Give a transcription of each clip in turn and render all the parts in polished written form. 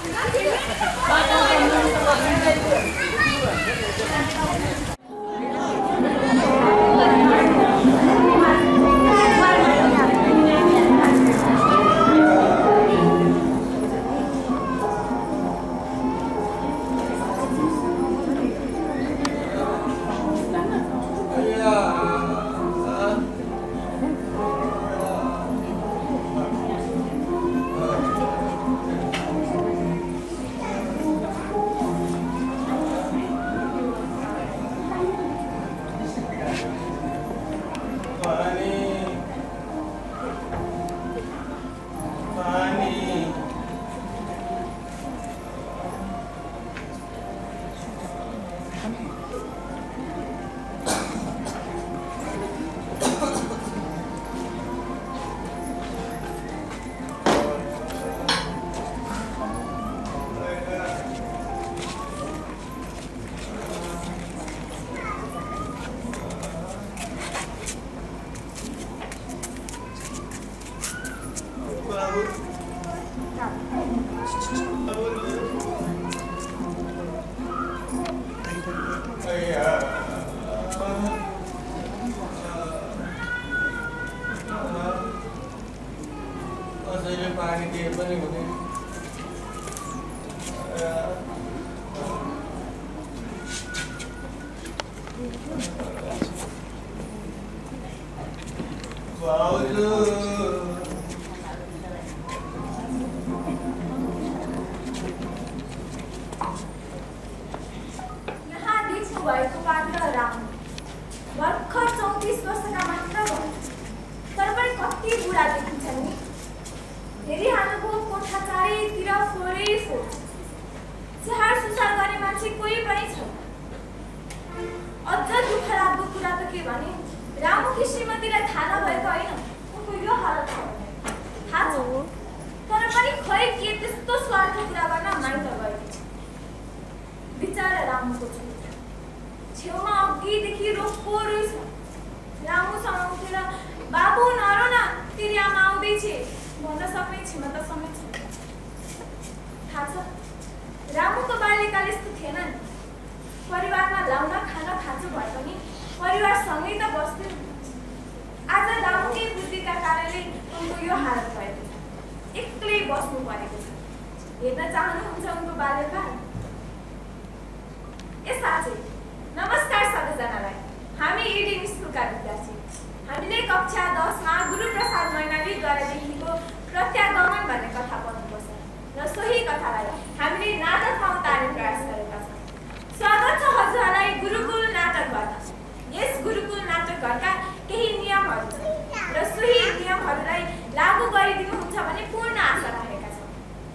नमस्कार सबैजनालाई। हामी एडिङ स्कुलका विद्यार्थी। हामीले कक्षा 10 मा गुरु प्रसाद मैनालीद्वारा लेखिएको प्रत्यागमन भन्ने कथा पढ्नुपर्छ र सोही कथालाई हामीले नाटकमा उतार्ने प्रयास गरेका छौं। स्वागत छ हजुरहरूलाई गुरुकुल नाटकबाट। यस गुरुकुल नाटकघरका केही नियमहरू छन् र सोही नियमहरूलाई लागू गरिदिनुहुन्छ भन्ने पूर्ण आशा राखेका छौं।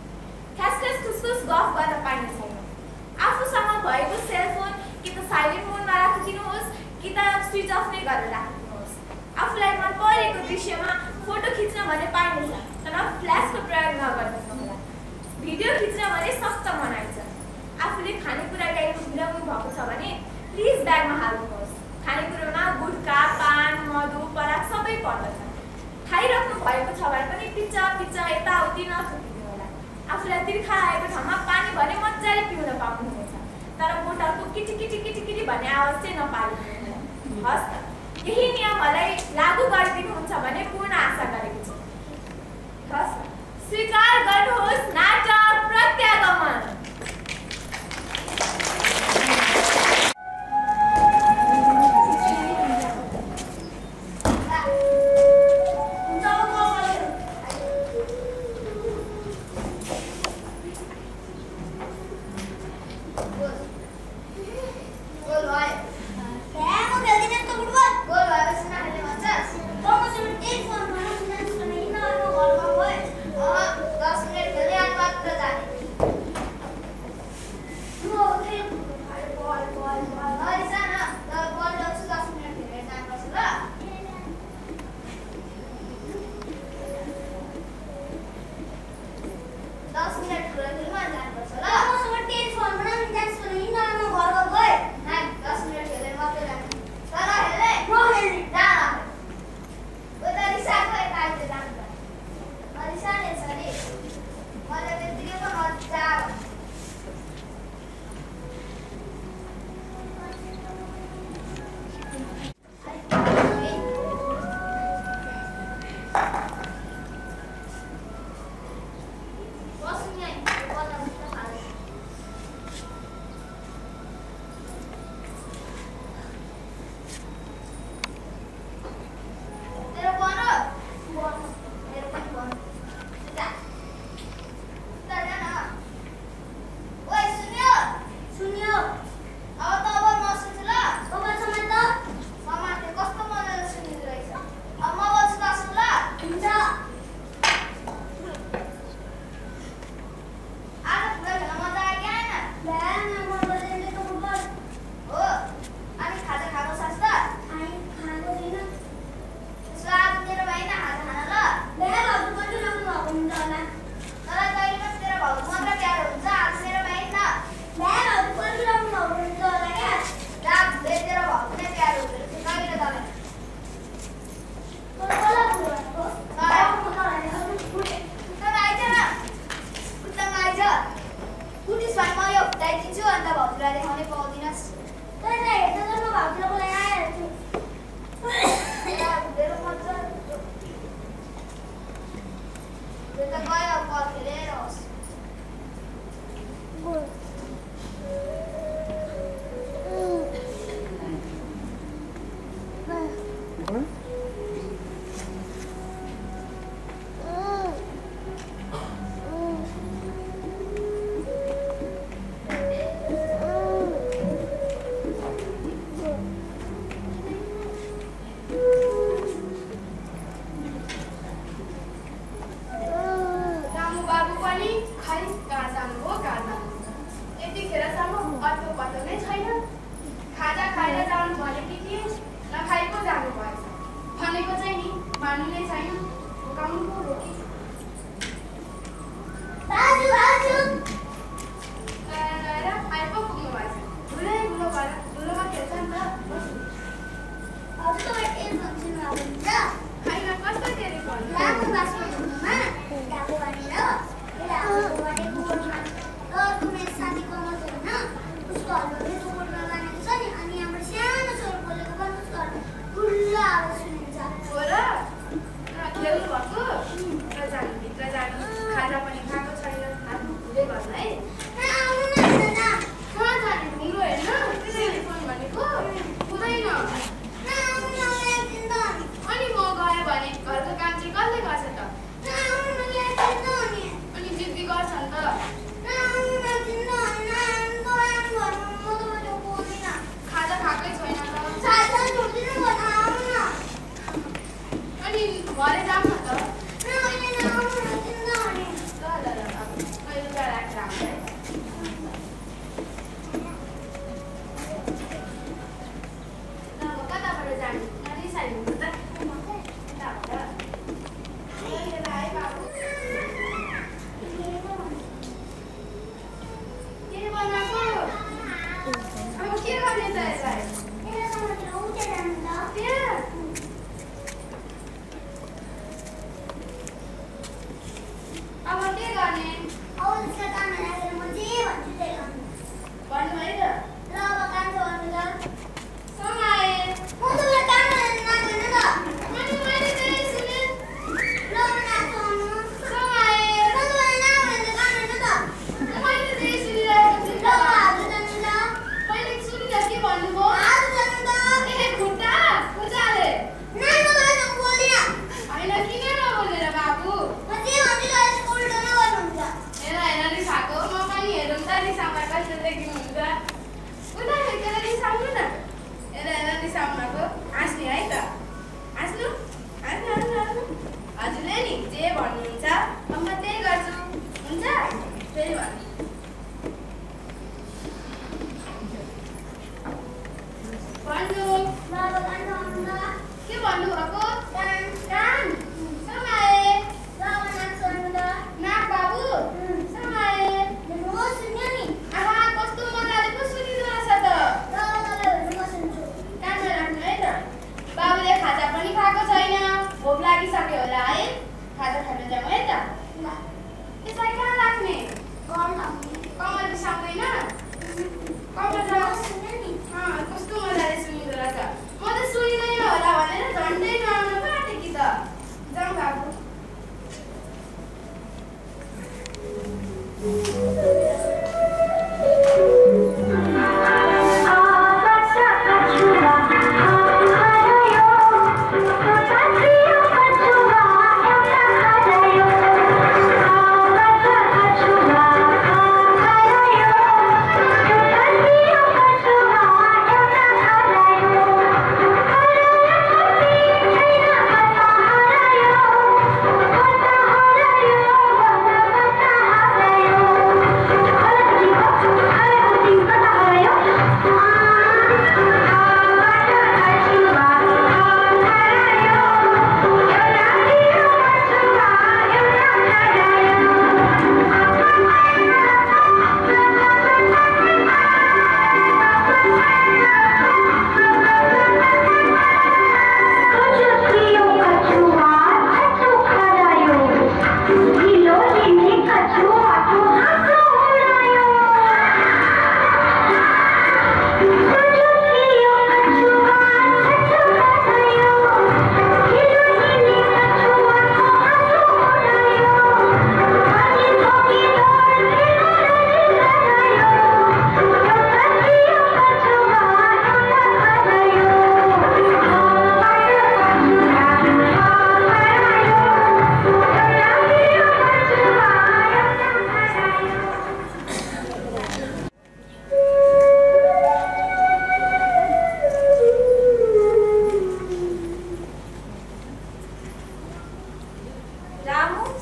खासगरी खुसखुस गफ गर्न पाइने छैन। आफूसँग भएको सेलफोन कि त साइलेन्ट मोडमा राखिदिनुहोस् कि त स्विच अफ नै गरेर राखिदिनुहोस्। आफूलाई मन परेको दृश्यमा फोटो खिच्न भने पाइन्छ, तर फ्ल्यासको प्रयोग नगर्नुहोला। भिडियो खिच्न भने सख्त मनाइ छ। आफूले खानेकुरा ल्याएको भिराउनु भएको छ भने प्लिज ब्यागमा हाल्नुहोस्। खानेकुरामा गुटखा, पान, मधु, पराग सबै पर्दछ। खाइराख्नु भएको छ भने पनि पिच्चा पिच्चा यताउति नथुकिदिनुहोला। आफूलाई तिर्खा लागेको ठाउँमा पानी भने मजाले पिउन पाउनुहुनेछ, तर बोतलको किटिकिटी भन्ने आवाज चाहिँ नपाल्नुहोला। हस् त, यही नियमहरूलाई लागू गरिदिनुहुन्छ भने पूर्ण आशा गरेको छु। हस्, स्वीकार गर्नुहोस् नाटक प्रत्यागमन।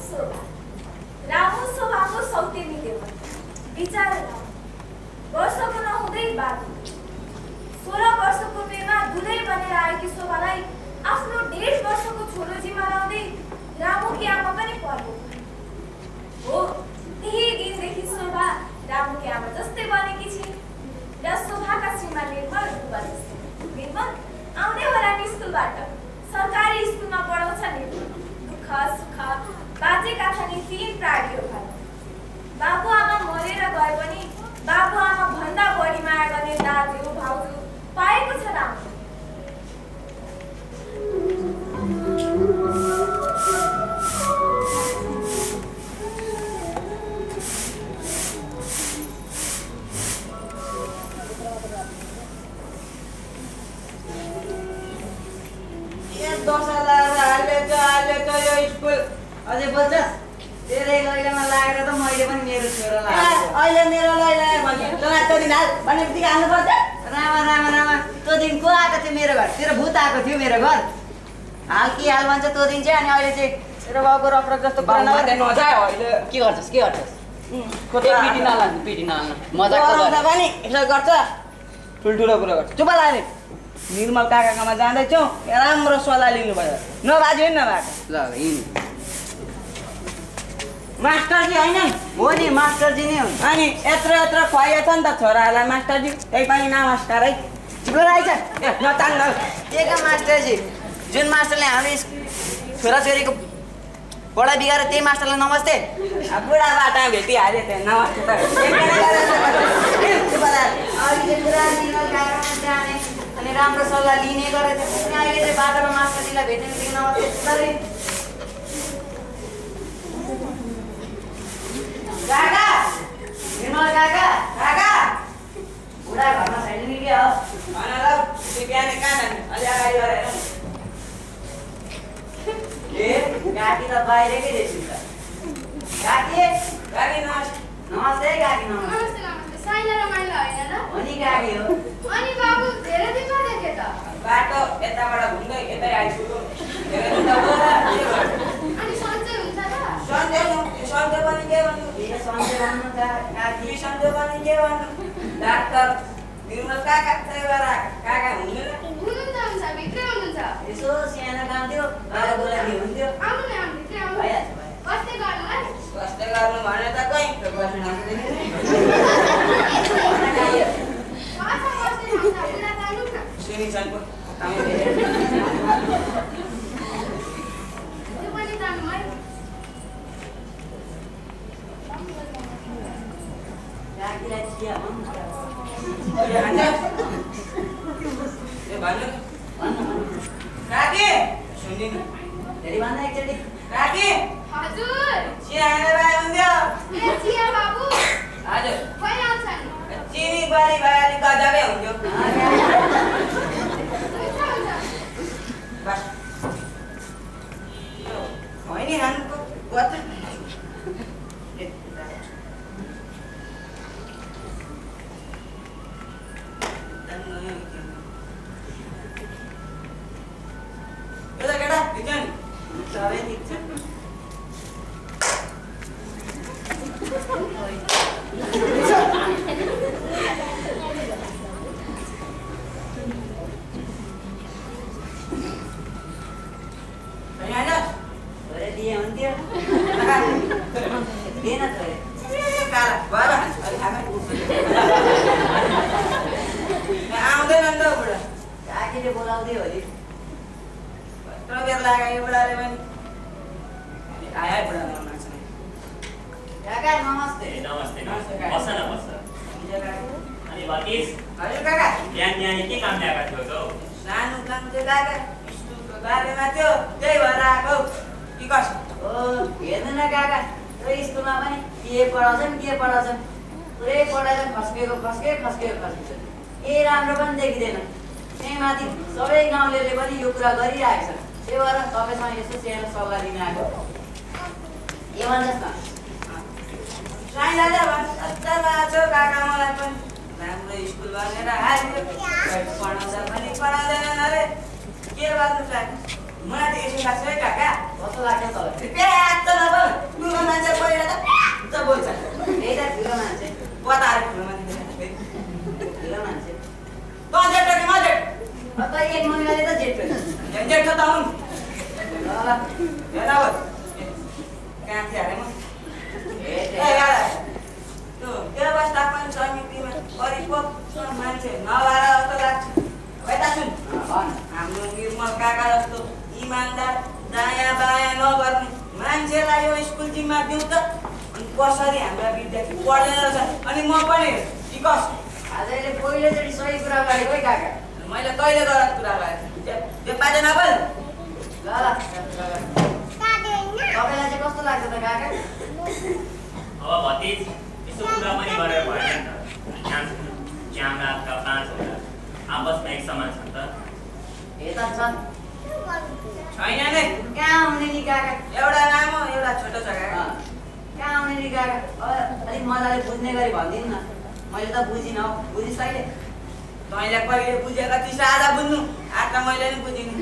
शोभा रामु शोभाको सौतेनी देवन विचार वर्षको नहुँदै बाबु 16 वर्षको उमेरमा दुधै बनेर आएकी शोभालाई आफ्नो 1.5 वर्षको छोरो जिम्मा लाउँदै रामुकी आमा पनि पर्यो हो। त्यही दिनदेखि शोभा रामुकी आमा जस्तै बनेकी छिन् र शोभाका श्रीमान निर्मल निर्मल आउँदै होला नि स्कुलबाट सरकारी स्कुलमा पढाउँछ निर्मल। दुःख सुख बाजेका छन् 3 प्राणीहरू घर। बाबु आमा मरेर गए पनि बाबु आमा भन्दा बढी माया गर्ने दाजु भाउजू पाएको छ रामु। अझै बोल्छस् तेरै लैलामा लागेर त मैले पनि मेरो छोरो लाग्यो अहिले मेरो लैला त्यो दिन भन्ने बित्तिकै हाल्नु पर्छ। रामा रामा रामा त्यो दिन को आएको थियो मेरो घर? तेरो भूत आएको थियो मेरो घर। हाल कि हाल भन्छ त्यो दिन चाहिँ। अनि अहिले चाहिँ तेरो बाउको रक जस्तो कुरा नजायो अहिले के गर्छस् पिटी नलानु मजाक पनि यसो गर्छ ठुल्ठुलो कुरा गर्छ। चुप लाग्ने निर्मल काकाकोमा जाँदैछौँ राम्रो सल्लाह लिनु भयो नबाजे नबाटो ल हिँड। मास्टरजी होइन हो नि मास्टरजी नै हुन्। अनि यत्रो खुवाइयो छ नि त छोराहरूलाई मास्टरजी त्यही पनि नमस्कार है। तिम्रो रहेछ ए नतान्न के का मास्टरजी? जुन मास्टरले हाम्रो छोराछोरीको पढाइ बिगाएर त्यही मास्टरलाई नमस्ते। बुढाबाट भेटिहाल्यो त्यहाँ नमस्ते त अनि राम्रो सल्लाह लिने गरेको थियो। अहिले चाहिँ बाटोमा मास्टरजीलाई भेट्ने बित्तिकै नमस्ते। काका निर्मल काका काका बुढा घरमा छैन नि के हो? भन ल बिहानै कहाँ जाने अलि अगाडि गएर ए काकी त बाहिरकै रहेछ त। काकी गाडी नमस्ते नमस्ते काकी नमस्ते। नमस्ते नमस्ते साइला र माइला होइन र? हो नि काकी हो। अनि बाबु धेरै दिन बाद देखे त। बाटो यताबाट घुम्दै यतै आइपुग्यो। धेरै दिन त होला अनि सन्चै हुन्छ र? सन्चै पनि के भन्नु ए सन्चै भन्नु काकी सन्चै पनि के भन्नु डाक्टर निर्मल काका काका हुँदैन हुनुहुन्छ हुन्छ भित्रै हुनुहुन्छ। यसो सानो काम थियो बाहिर बोलाएको हुन्थ्यो। आउनु न आउनु भित्रै आउनु। भइहाल्छ कस्तै गर्नु है? कस्तै गर्नु भने त कहीँ भाषा कस्तै हुन्छ बुढा तालुक न। सुनिन्छन् पो त्यो पनि जानु है। काकीलाई चिया भन्नु काकी सुन्दिनँ धेरै भन्दा एकचोटि काकी हजुर चिया खाएर आए हुन्थ्यो। ए चिया बाबु हजुर भइहाल्छ नि। चिनी बारी भए अलिक गजबै हुन्थ्यो। हुन्छ हुन्छ। बस होइन खानुको गर्छ केटा ठिक छ नि सबै ठिक छ। छोरे दिए हुन्थ्यो दिएन छोरे आउँदैन नि त बुढा काकीले बोलाउँदै हो नि। यत्रो बेर लाग्यो बुढाले पनि आयो बुढा माग्छ नि काका नमस्ते। नमस्ते बस न बस। अनि भतिज हजुर काका यहाँ के काम ल्याएका थियो त? सानो काम थियो काका स्कुलको बारेमा थियो त्यही भएर आएको कि कसो? हेर्नु न काका त्यो स्कुलमा पनि के पढाउँछन् पुरै पढाएर खस्केको छ। ए राम्रो पनि देखिँदैन। त्यही माथि सबै गाउँलेले पनि यो कुरा गरिरहेको छ। त्यही भएर तपाईँसँग यसो सेयर सल्लाह दिन आएको। के भन्छस् न? साई दादा भन्छ काका मलाई पनि राम्रो स्कुल भनेर हाल्यो पढाउँदा पनि पढाउँदैनन् अरे के गर्नु लाग्यो? मलाई त यसो लाग्छ है काका कस्तो लाग्छ तपाईँलाई? प्याज त नबोल कसैलाई यो स्कुल जिम्मा दिउँ त अनि कसरी हाम्रा विद्यार्थी पढ्दैन रहेछ अनि म पनि कि कस आजले पहिलोचोटि सही कुरा गरेको है काका मैले कहिले गलत कुरा गरेँ त्यो पाटे नबोल ल तपाईँलाई चाहिँ कस्तो लाग्छ त काका अब भतिज यसो कुरा पनि गरेर भएन नि त हाम्रा हातका 5 होला आपसमा एक समान छन् त यता छन् छैन नि कहाँ हुने नि काका एउटा लामो एउटा छोटो छ काका कहाँ हुने नि काका अलिक मजाले बुझ्ने गरी भनिदिनु न मैले त बुझिनँ हौ बुझिस् कहिले तैँले कहिले बुझेको तिस आधा बुझ्नु आज त मैले नि बुझिनु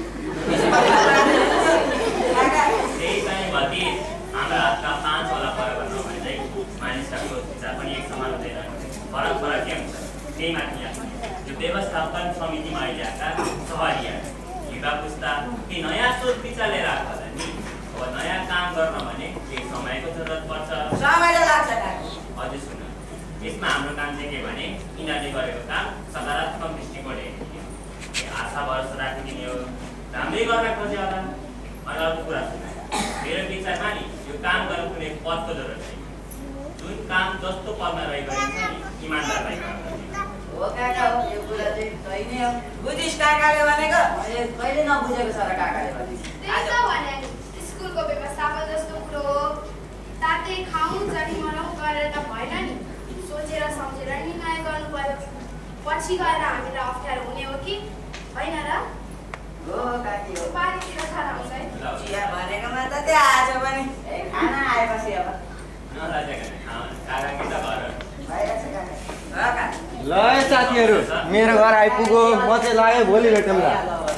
त्यही चाहिँ भतिज हाम्रा हातका 5 होला फरक भन्नु भने चाहिँ मानिसका सोच विचार पनि एक समान हुँदैन फरक फरक के हुन्छ त्यही माथि यहाँ यो व्यवस्थापन समितिमा अहिले आएका सहरिया युवा पुस्ता ती नयाँ सोच विचार लिएर आएको होला नि अब नयाँ काम गर्न भने केही समयको जरुरत पर्छ समय लाग्छ हजुर सुन यसमा हाम्रो काम चाहिँ के भने यिनीहरूले गरेको काम सकारात्मक दृष्टिकोण हेर्ने आशा भरोसा राखिदिने हो राम्रै गर्न खोज्यो होला अनि अर्को कुरा सुन मेरो विचारमा नि यो काम गर्न कुनै पदको जरुरत छैन जुन काम जस्तो पदमा रहिरहेको छ नि इमान्दारलाई गर्नुपर्छ हो काका हो यो कुरा चाहिँ सही नै हो बुझिस् काकाले भनेको मैले कहिले नबुझेको छ र काकाले भने त्यही त भने नि स्कुलको व्यवस्थापन जस्तो कुरो हो तातै खाउँ जनी मनाउँ गरेर त भएन नि सोचेर सम्झेर निर्णय गर्नु पर्यो पछि गएर हामीलाई अप्ठ्यारो हुने हो कि होइन र हो काकी हो पानीतिर खाना हुन्छ है चिया भनेकोमा त त्यहाँ आज पनि ए खाना आएपछि अब काका के त घर भइरहेछ काका ल साथीहरू मेरो घर आइपुग्यो म चाहिँ लाग्यो भोलि भेटौँला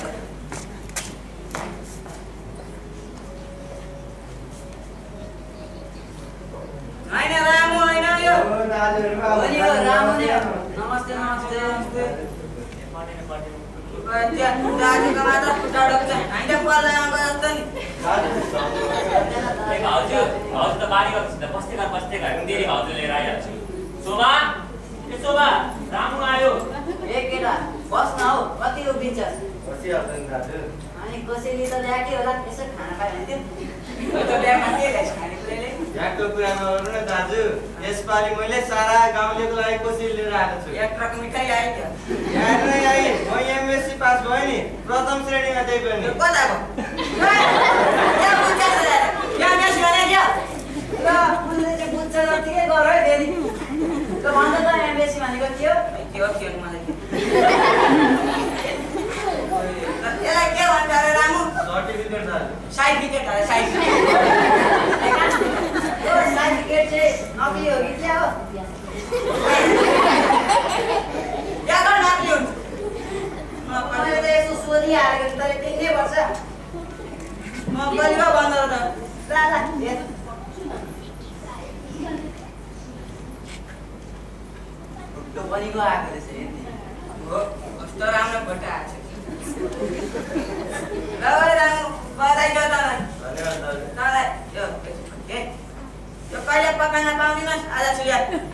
होइन रामु होइन यो भोलि हो राम्रो नै हो नमस्ते नमस्ते दाजुको मात्र खुट्टा डोक्छ होइन पर्दैन जस्तो नि भाउजू त बारी गएको त बस्दै घर धेरै भाउजू लिएर आइहाल्छु शोभा ए शोभा रामु आयो ए केटा बस्न हौ कति उभिन्छस् अनि कसैले त ल्याके होला यसो खाना पायो भने त्यो त बिहामा के ल्याइस् खानेकुराले यहाँको कुरा नगर्नु न दाजु यसपालि मैले सारा गाउँलेको लागि कोसिस लिएर आएको छु एक ट्रक मिठाई ल्यायो क्या यहाँ नै आएँ म एमएससी पास भयो नि प्रथम श्रेणीमा त्यही पनि यो कता गयो यहाँ बुझ्छ यहाँ मेस भने क्या ल उसले चाहिँ बुझ्छ जतिकै गर है फेरि ल भन्छ त एमएससी भनेको के हो के हो मलाई यसलाई के भन्छ अरे रामु सर्टिफिकेट दाजु सर्टिफिकेट अरे सर्टिफिकेट यो सर्टिफिकेट चाहिँ नकली हो कि क्या हो यहाँ गर्न नक्ली हुन्छ मैले त यसो सोधिहालेको छु तर त्यही नै पर्छ म कहिले भन्दा त ल हेर त्यो बनिको आएको रहेछ हेर्ने हो कस्तो राम्रो फोटो आएको छ ल रामु बधाई छ तँलाई धन्यवाद दाजु तँलाई यो कहिले पकाउन पाउँदिनस् आज सुया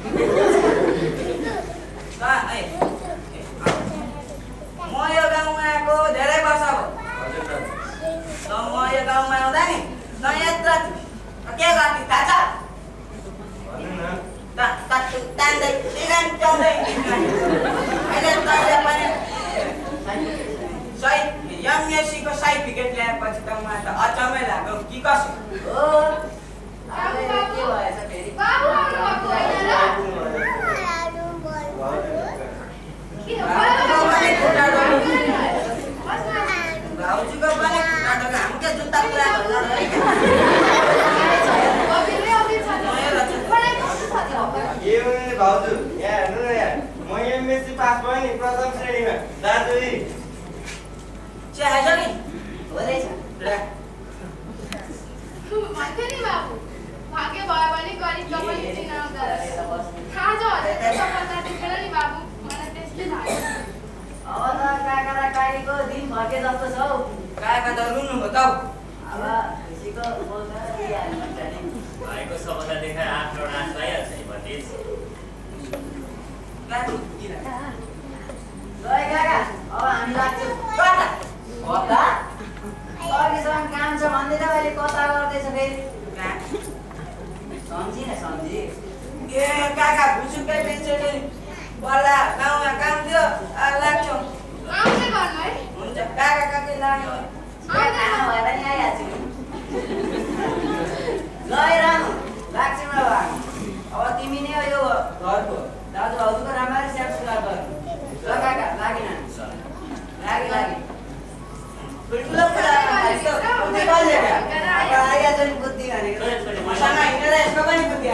म यो गाउँमा आएको धेरै वर्ष भयो म यो गाउँमा आउँदा नि नयाँ के गर्ने थाहा छ तान्दै सिगान चाउँदै अहिले तैँले पनि एमएससीको सर्टिफिकेट ल्याएपछि त मलाई त अचम्मै लाग्यो कि कसो हो अब के भएछ फेरि भाउजूको पनि हाम्रो जुत्ता पुरा के भने भाउजू यहाँ हेर्नु न यहाँ म एमएससी पास भयो नि प्रथम श्रेणीमा दाजु चिया खाइछ नि हो रहेछ भन्थ्यो नि बाबु भाग्य भयो भने गरिब पनि चिन आउँदो रहेछ थाहा छ हजुर सफलता देखेर नि बाबु मलाई त्यसले थाहा अब त काका र काकीको दिन फर्के जस्तो छ हौ काका त रुनु भयो त अब खुसीको बोल्दा दिइहाल्नुहुन्छ नि भएको सफलता देखाएर आफ्नो नाच भइहाल्छ नि भतिज गए काका अब हामी लाग्छौँ कता अघिसम्म काम छ भन्दैन अहिले कता गर्दैछ फेरि के काका भुसुकै पेन्सन बल्ला गाउँमा काम थियो लाग्छौँ आउँदै गर्नु है हुन्छ काका काकै लाग्यो भएर नि आइहाल्छु ल रामु लाग्छौँ अब हामी अब तिमी नै यो घरको दाजुभाउजूको राम्ररी स्याहार सुधार गर्नु ल काका लागि लागि ठुल्ठुलो कुरा बुद्धि कहिले आइहाल्छ नि बुद्धि भनेको मसँग हिँडेर यसमा पनि बुद्धि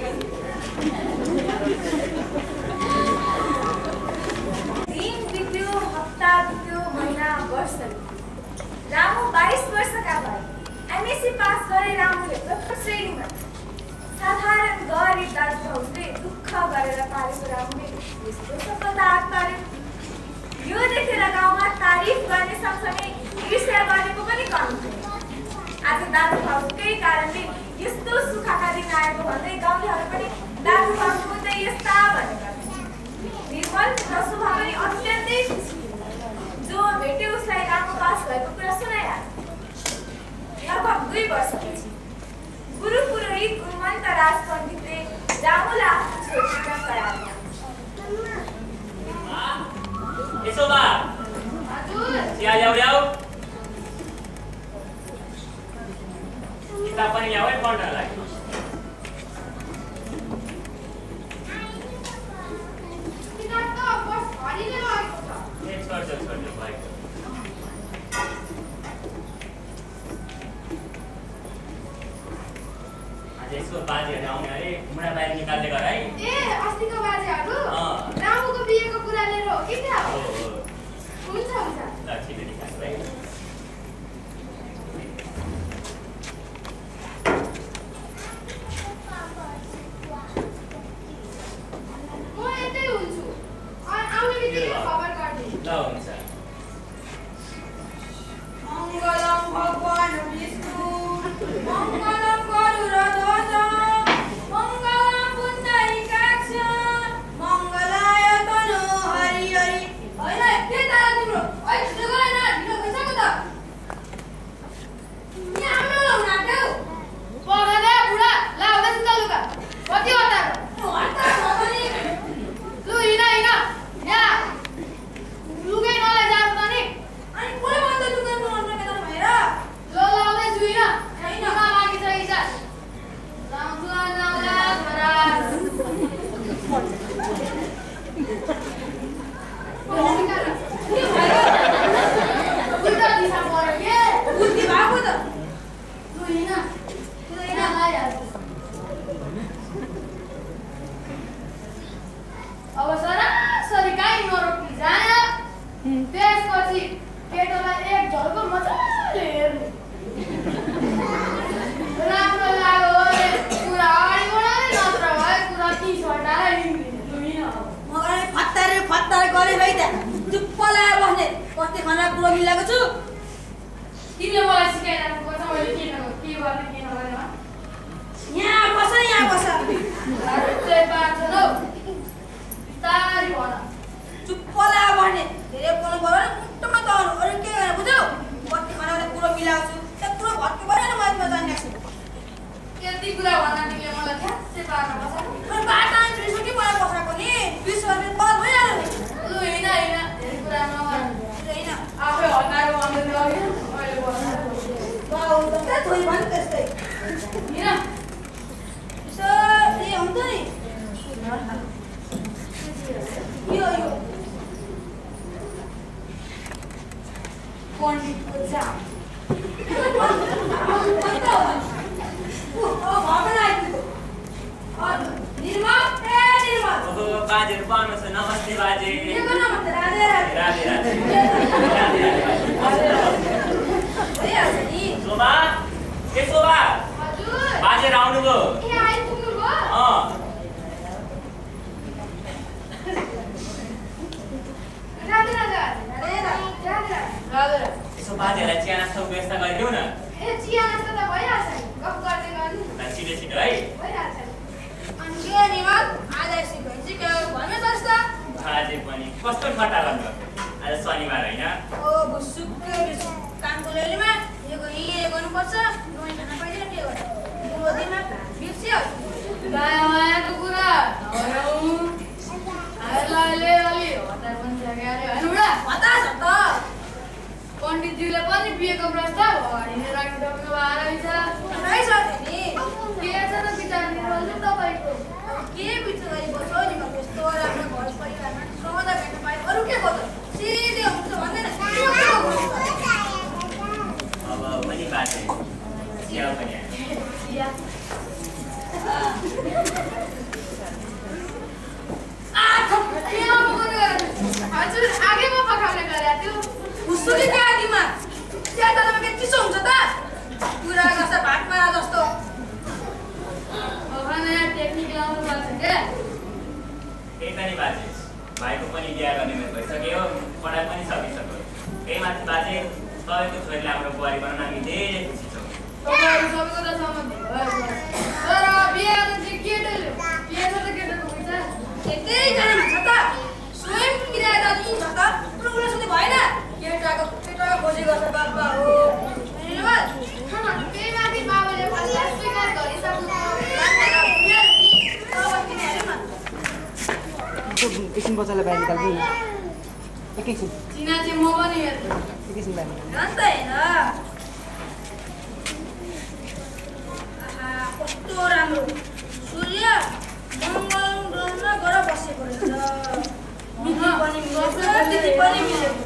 दिन बित्यो हप्ता बित्यो महिना वर्ष रामु 22 वर्षका भए एमएससी पास गरे रामुले प्रथम श्रेणीमा साधारण गरिब दाजुभाउजूले दुःख गरेर पारेको रामुले यस्तो सफलता हात पार्यो यो देखेर गाउँमा तारिफ गर्ने सँगसँगै ईर्ष्या गरेको पनि कम थिएन आज दाजुभाउजूकै कारणले यस्तो सुखका दिन आएको भन्दै गाउँलेहरू पनि दाजुभाउजूको चाहिँ यस्ता भनेका निर्मल र सुभा पनि अत्यन्तै खुसी जो भेट्यो उसलाई राम्रो पास भएको कुरा सुनाइहाल्यो लगभग 2 वर्षपछि गुरु पुरोहित गुरुमन्त राज पण्डितले रामुलाई आफ्नो छोरीका करायो यसो बा हजुर चिया ल्याऊ किताब पनि ल्याऊ है पढ्नलाई किताब त बस भरि नै लगेको छ ए छोड्यो भाइ आज यसको बाजेहरू आउने अरे मुडा बाहिर निकाल्दै गर है ए अस्तिको बाजेहरू रामुको बिहेको कुरा लिएर हो कि क्या हो हुन्छ ल छिटो निकाल्नु है म यतै हुन्छु आउने बित्तिकै खबर गरिदिन्छु ल हुन्छ मङ्गलम भगवान विष्णु मङ्गलम गरुडध्वज मङ्गलम पुण्डरीकाक्ष मङ्गलाय तनु हरि हरि होइन के तारा तिम्रो ओइ छिटो गर न ढिलो भइसक्यो त यहाँ आउन लाउन आँट्यौ पगले बुढा ला हुँदैछ त लुगा कति हतार हतार म पनि लु हिँड यहाँ लुगै नलाई जानु त नि अनि कुनै भन्दा लुगा नलाउन केटा भएर ल लाउँदै जुइन हैन लागि छ इजा लाउँछु लाउँला छोरा दिशा पऱ्यो के बुद्धि भएको त जुइन आइहाल्छु अब सरासरी गाई नरोक्ने जाने त्यसपछि केटोलाई एक झल्को मजाले हेर्ने राम्रो लाग्यो भने कुरा अगाडि बढाउने नत्र भए कुरा 30 हटाएर हिँड्ने मलाई फत्तारे गरे भाइ त चुप्प लाएर बस्ने कति खाना कुरो मिलाएको छु तिमीले मलाई सिकाइराख्नु पर्छ मैले के गर्ने के नगर्ने यहाँ बस चाहिँ बाँच्छ लौ बिस्तारी भन चुप्प लाएर बस्ने धेरै बोल्नु पर्यो नि मुटुमा त अरू के गर्ने बुझ्यौ कति खाना कुरो मिलाएको छु त्यो कुरो भट्के परेन मैले जान्ने छु यति कुरा भन्न तिमीले मलाई ठ्याक्कै पार्न बसाएको बाटा बिर्सो के परेर बसेको नि 20 वर्ष बाद भइहाल्यो नि लु हिँड धेरै कुरा नगर होइन आफै हतारो भन्दै लग्यो अहिले बस्नु बाउ त थोइ भन् त्यस्तै हिँड यसो ए हुन्छ नि यो पण्डितको चाप बाजेहरू पाउनु छ नमस्ते बाजे शोभा के शोभा बाजेहरू आउनुभयो यसो बाजेहरूलाई चिया नास्ताको व्यवस्था गरिदेऊ न चिया नास्ता त भइहाल्छ नि गफ गर्दै गर्नु छिटो छिटो है भइहाल्छ अनि के निवाल आज सिकाइन्छ के भन्नु जस्ता बाजे पनि कस्तो ठट्टा गर्नु आज शनिबार होइन ओ बुसुक्के कामको लेलीमा यो गर्नुपर्छ नयाँ खाना पाइदैन के गर्नु बुढोदीमा बिर्सियो मायाको कुरा बिहेको प्रस्ताव हरिने राख्नु रहेछ रहेछ नि के छ त विचार निर्णय तपाईको के विचार बस्यो नि म त्यस्तो राम्रो घर परिवारमा सदा भेट्न पाए अरु के गर्छ सिधै हुन्छ भन्दैन अब पनि बाजे स्याउ पनि या हजुर आगैमा पकाउने गरे त्यो उसुली के आदिमा त्यहाँ त के चिसो हुन्छ त पुरा गर्छ भातमा जस्तो नयाँ टेक्निक लाउनु पर्छ के त्यही पनि बाजे भाइको पनि बिहा गर्ने उमेर भइसक्यो पढाइ पनि सकिसक्यो त्यही माथि बाजे तपाईँको छोरीले हाम्रो बुहारी बनाउन हामी धेरै खुसी छौँ तपाईँहरू सबैको त सहमति भयो तर बिहा त चाहिँ केटोले बिहा त केटोको हुन्छ एकैजना मान्छ त स्वयं किराया त दिन्छ त पुरा उले सुन्दै भएन केटाको खोजी गर्छ बाबा हो त्यही माथि बाबाले फैसला स्वीकार गरिसक्नु एकछिन बच्चालाई बाहिर निकाल्छु एकैछिन चिना चाहिँ म पनि हेर्छु एकैछिन बाहिर अन्त हैन कस्तो राम्रो सूर्य मङ्गल ग्रहमा गएर बसेको रहेछ मिति पनि मिलेको तिथि पनि मिलेको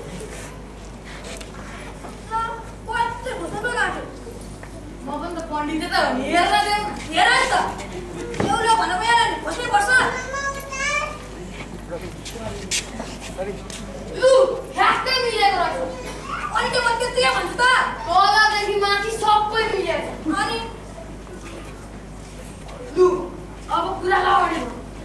कति घुसो गाँठो म पनि त पण्डितै त हो नि हेर्न देऊ हेर नि त एउटा भनेको हेर नि बस्नै पर्छ लु ठ्याक्कै मिलेको रहेछ अनि त्यो म त्यतिकै भन्छु त तलदेखि माथि सबै मिलेको छ अनि लु अब कुरा लाउने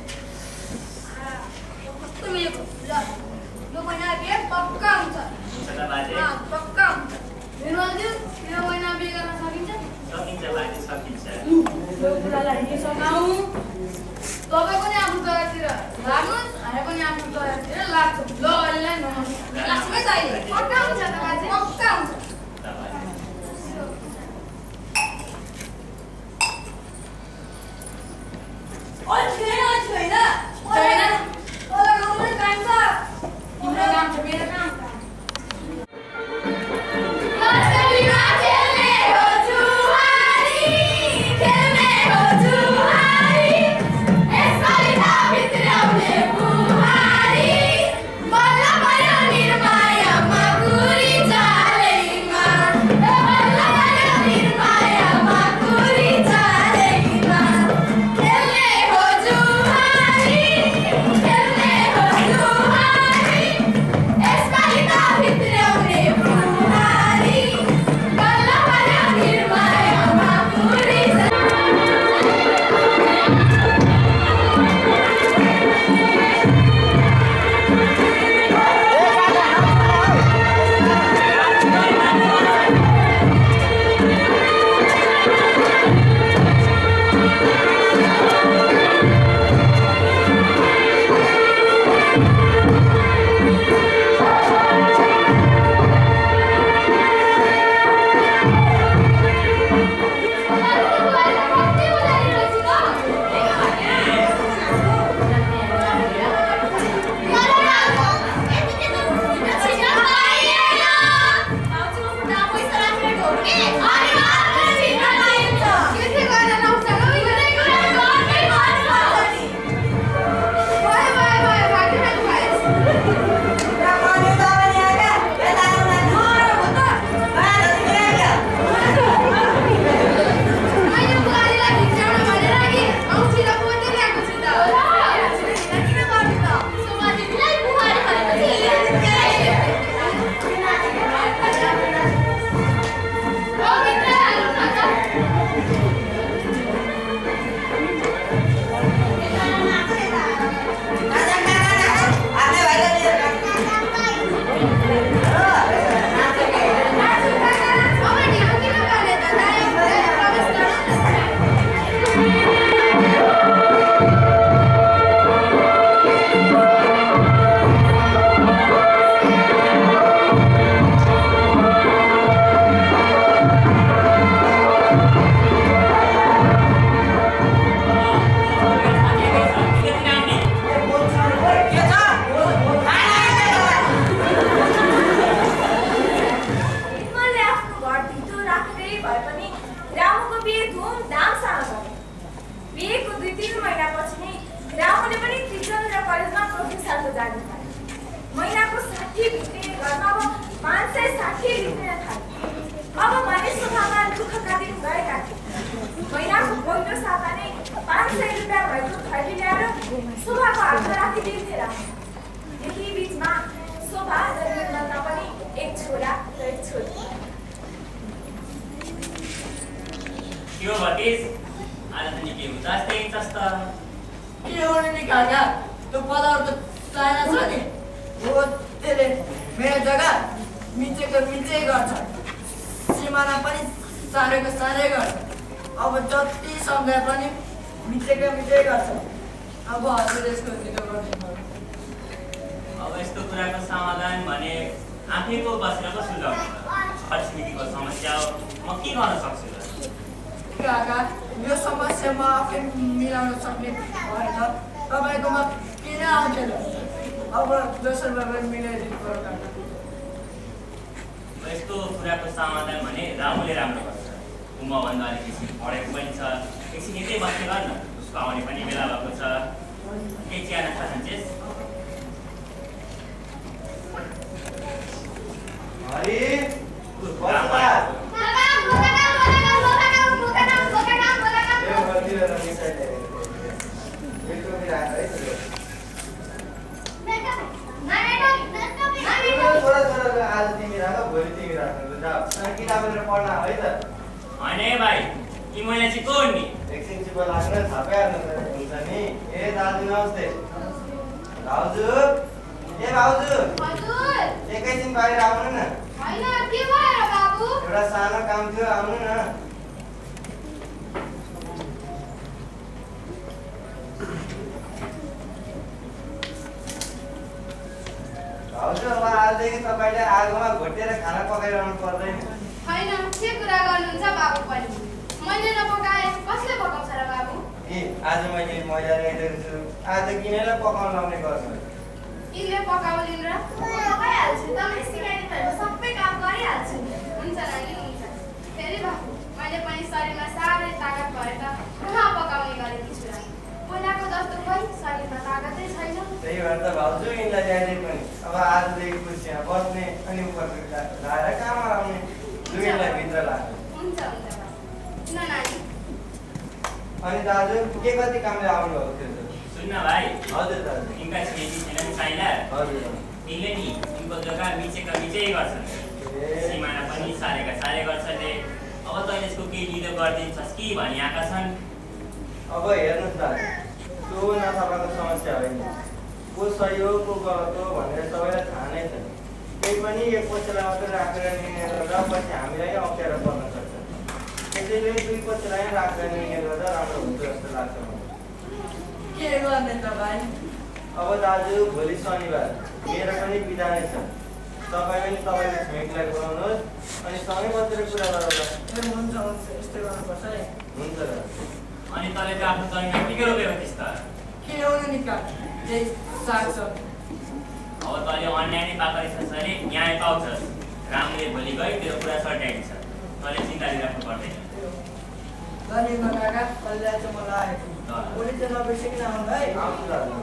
कस्तो मिलेको ल यो महिना बिहे पक्का हुन्छ हुन्छ त बाजे पक्का हुन्छ निर्मलज्यू यो महिना बिहे गर्न सकिन्छ सकिन्छ बाजे सकिन्छ लु यो कुरालाई निसकाऊ तपाईँ पनि आफ्नो तयारीतिर लाग्नुहोस् हामी पनि आफ्नो तयारीतिर लाग्छौँ ल अहिलेलाई नमस्कार लाग्छमै त अहिले पक्का हुन्छ त बाजे पक्का हुन्छ ल बाजे छैन तिम्रो काम छ मेरो काम निर्माया मकुरी जा शोभाको हातमा राखिदिन्थे राम। यही बिचमा शोभा र निर्मलमा पनि एक छोरा र एक छोरी। के हो भतिज आज त निकै उदास देखिन्छस् त। के हो नि काका त्यो पदार्थ त चाहेन छ नि हो त्यसले मेरो जग्गा मिचेको मिचै गर्छ सिमाना पनि सारेको सारै गर्छ अब जति सम्झाए पनि मिचेको मिचै गर्छ अब हजुर यसको निको गर्नु अब यस्तो कुराको समाधान भने आफैको बसेर पो सुल्झाउनु छरछिमेकीको समस्या हो म के गर्न सक्छु र काका यो समस्या म आफै मिलाउन सक्ने भएन तपाईँकोमा किन आउँथेन अब दोस्रो बाबा मिलाइदिनु पर्यो काका यस्तो कुराको समाधान भने रामुले राम्रो गर्छ ऊ मभन्दा अलिक एकछिन पढेको पनि छ एकछिन यतै बस्ने गर्न उसको आउने पनि बेला भएको छ के चिया नास्ता खान्छेस् हरि आज तिमी राख भोलि तिमी राख्नु किताब लिएर पढ्न है त होइन भाइ कि मैले सिको नि एकछिन चिपो लाग्न छापिहाल्नु हुन्छ नि ए दाजु नमस्ते भाउजू ए भाउजू हजुर एकैछिन बाहिर आउनु न हैन के भयो बाबु एउटा सानो काम थियो आउनु न भाउजू अब आजदेखि तपाईँले आगोमा घोटेर खाना पकाइरहनु पर्दैन हैन के कुरा गर्नुहुन्छ बाबु पनि मैले नपकाए कसले पकाउँछ र बाबु ए आज मैले मैदा ल्याइदिएको छु आज किनेर पकाउन लाउने गर्छु इनले पकाउलिन् र पकाइहाल्छु तपाईँ सिकाइदिनु भयो सबै काम गरिहाल्छु हुन्छ नानी हुन्छ फेरि बाबु मैले पनि शरीरमा साह्रै ताकत भएर त कहाँ पकाउने गरेकी छु र पहिलाको जस्तो खै शरीरमा ताकतै छैन त्यही भएर त भाउजू यिनलाई ल्याइदिए पनि अब आजदेखि कुर्सीमा बस्ने अनि उपर ढाएर काममा आउने दुईलाई भित्र लाग्ने हुन्छ हुन्छ बाबु न नानी अनि दाजु के कति कामले आउनुभएको थियो त सुन्न भाइ हजुर दाजु यिनका छिमेकी छैनन् साइला हजुर यिनले नि यिनको जग्गा मिचेका मिचै गर्छन् सिमाना पनि सारेका सारे गर्छन् रे अब तैँले यसको केही लिँदो गरिदिन्छस् कि भनिआएका छन् अब हेर्नुहोस् दाजु त्यो नथापाको समस्या होइन को सही हो को गलत हो भनेर सबैलाई थाहा नै छ केही पनि एक पक्षलाई मात्रै राखेर निर्णय गर्दा पछि हामीलाई अप्ठ्यारो पर्न सक्छ त्यसैले दुई पक्षलाई राखेर निर्णय गर्दा राम्रो हुन्छ जस्तो लाग्छ मलाई के गर्ने त भाइ अब दाजु भोलि शनिबार मेरो पनि बिदा नै छ तपाईँ पनि तपाईँको छिमेकीलाई बोलाउनुहोस् अनि सँगै बसेर कुरा गरौँला ए हुन्छ हुन्छ यस्तै गर्नुपर्छ है हुन्छ दाजु अनि तँले त आफ्नो जमिनमा के रोपेको थिइस् त के ल्याउनु नि का त्यही साग छ अब तैँले अन्याय नै पाएको रहेछस् अरे यहाँ पाउँछस् रामले भोलि गई तेरो कुरा सट्याइन्छ तैँले चिन्ता लिइराख्नु पर्दैन धन्यवाद काका कहिले चाहिँ मलाई आएको भोलि चाहिँ नबिर्सिकन आउनु है आउँछु दाजु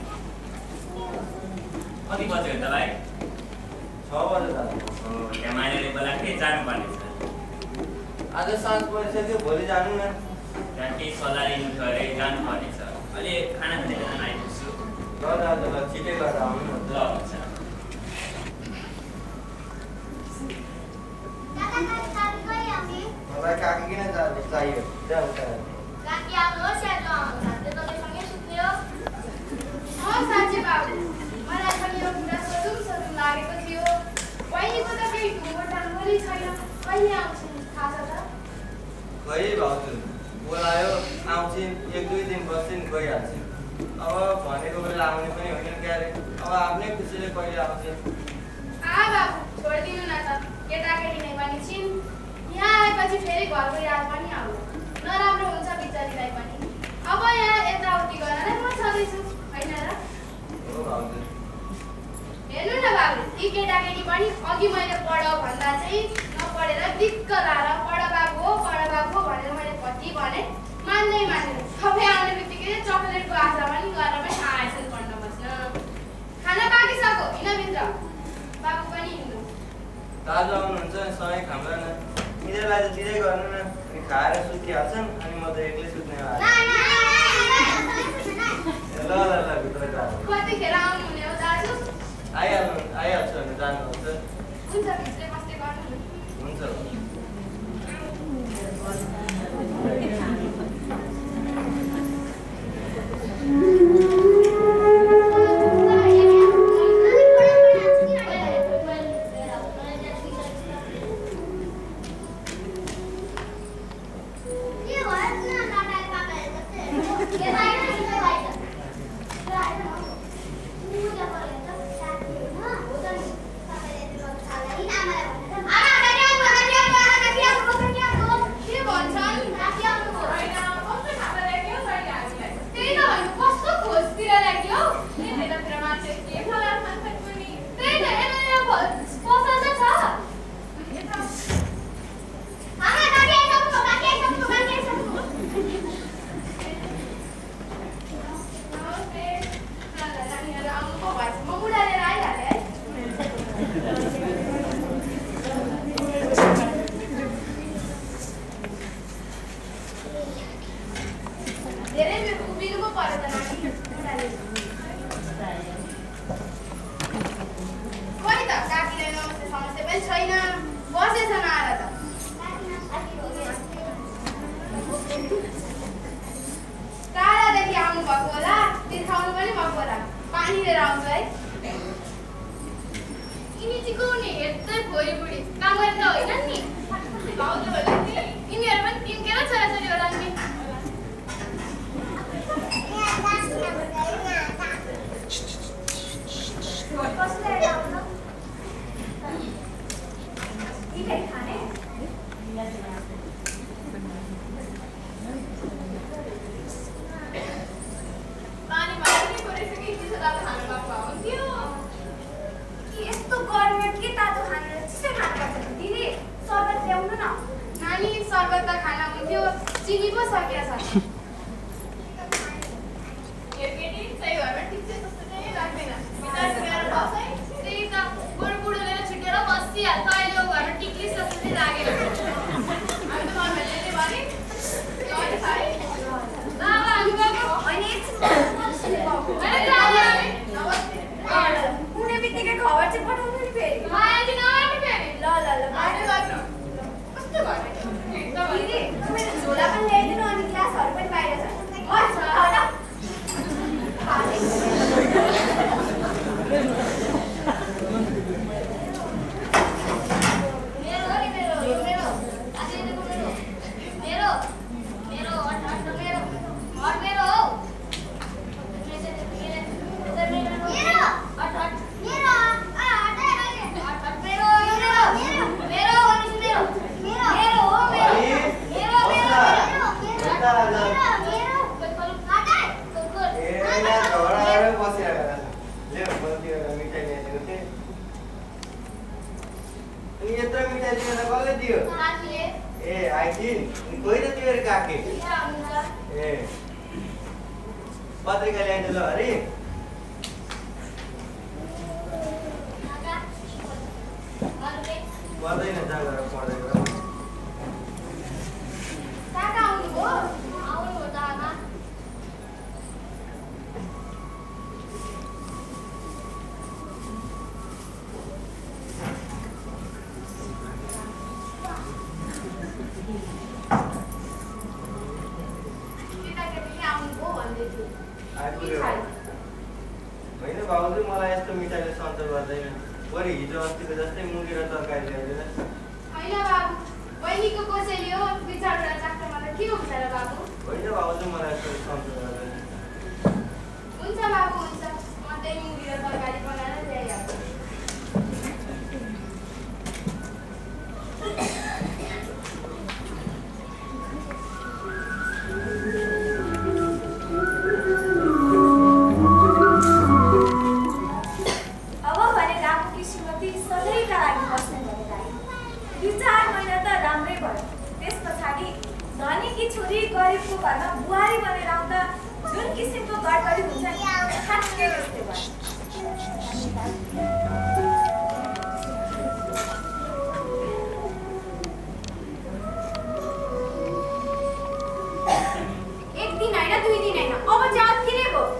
कति बज्यो त भाइ 6 बजे दाजु त्यहाँ माइनाले बोलाएको थिएँ जानुपर्ने छ आज साँझ परिसक्यो भोलि जानु न त्यहाँ केही सल्लाह लिनु थियो अरे जानुपर्ने छ अहिले खाना खाने बेलामा आइपुग्छु ल दाजु ल छिटै गरेर आउनु न ल हुन्छ मलाई काकी किन चाहियो जाऊ काकी आउनुहोस् या नआउनुहोस् त्यो तपाईँसँगै सुत्ने हो साँच्चै बाबु मलाई पनि यो कुरा सोधौँ लागेको थियो बहिनीको त केही घुमटा बोली छैन कहिले आउँछन् थाहा छ त खै भाउजू बोलायो आउँछिन् 1-2 दिन बस्छिन् गइहाल्छिन् अब भनेको बेला आउने पनि होइन क्यारे अब आफ्नै खुसीले कहिले आउँछिन् बाबु छोडिदिनु न त केटाकेटी नै पनि छिन् यहाँ आएपछि फेरि घरको याद पनि आउँछ नराम्रो हुन्छ बिचारीलाई पनि अब यहाँ यताउति गर्न म छँदैछु होइन र हो भाउजू हेर्नु न बाबु यी केटाकेटी पनि अघि मैले पढ भन्दा चाहिँ नपढेर दिक्क लाएर पढ बाबु हो भनेर मैले कति भने मान्दै सबै आउने बित्तिकै चक्लेटको आशा पनि गरेर पनि आएछन् पढ्न बस्न खाना पाकिसक्यो हिँड्नभित्र बाबु पनि हिँड्नु दाजु आउनुहुन्छ सँगै खाउँला न यिनीहरूलाई त दिँदै गर्नु न अनि खाएर सुतिहाल्छन् अनि म त एक्लै सुत्ने ल ल ल हुन्छ भित्रै बस्दै गर्नु हुन्छ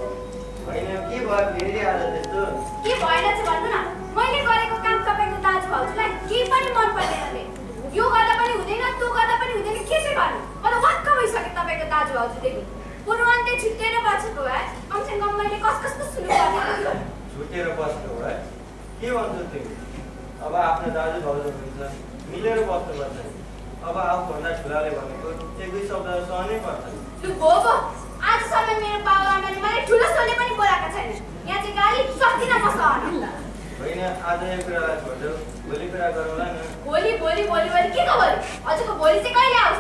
के भएन चाहिँ भन्नु न। मैले गरेको काम तपाईको दाजु भाउजूलाई केही पनि मन पर्दैन रे। यो गर्दा पनि हुँदैन, त्यो गर्दा पनि हुँदैन, के चाहिँ गर्नु? मलाई वाक्क भइसक्यो तपाईँको दाजु भाउजूदेखि। पुरुवान्ते छुट्टिएर बसेको भए कमसे कम मैले कस्तो सुन्नु पर्दैन। छुट्टिएर बसेको भए के भन्छौ तिमी? अब आफ्नो दाजु भाउजू हुन्छ, मिलेर बस्नुपर्छ। अब आफूभन्दा ठुलाले भनेको एक दुई शब्द सहनै पर्छ। लु भो आजसम्म मेरो बाबा आमाले मलाई ठुलो स्वरले पनि बोलाएको छैन। यहाँ चाहिँ गाली सक्दिनँ म सहन। होइन, आज यो कुरालाई छोड्यो, भोलि कुरा गरौँला न। भोलि भोलि भोलि भोलि के को भोलि? हजुरको भोलि चाहिँ कहिले आउँछ?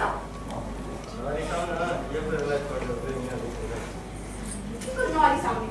नरिसाउन, यो कुरालाई छोड्यो, दुई मिनट उठेर। के को नरिसाउने?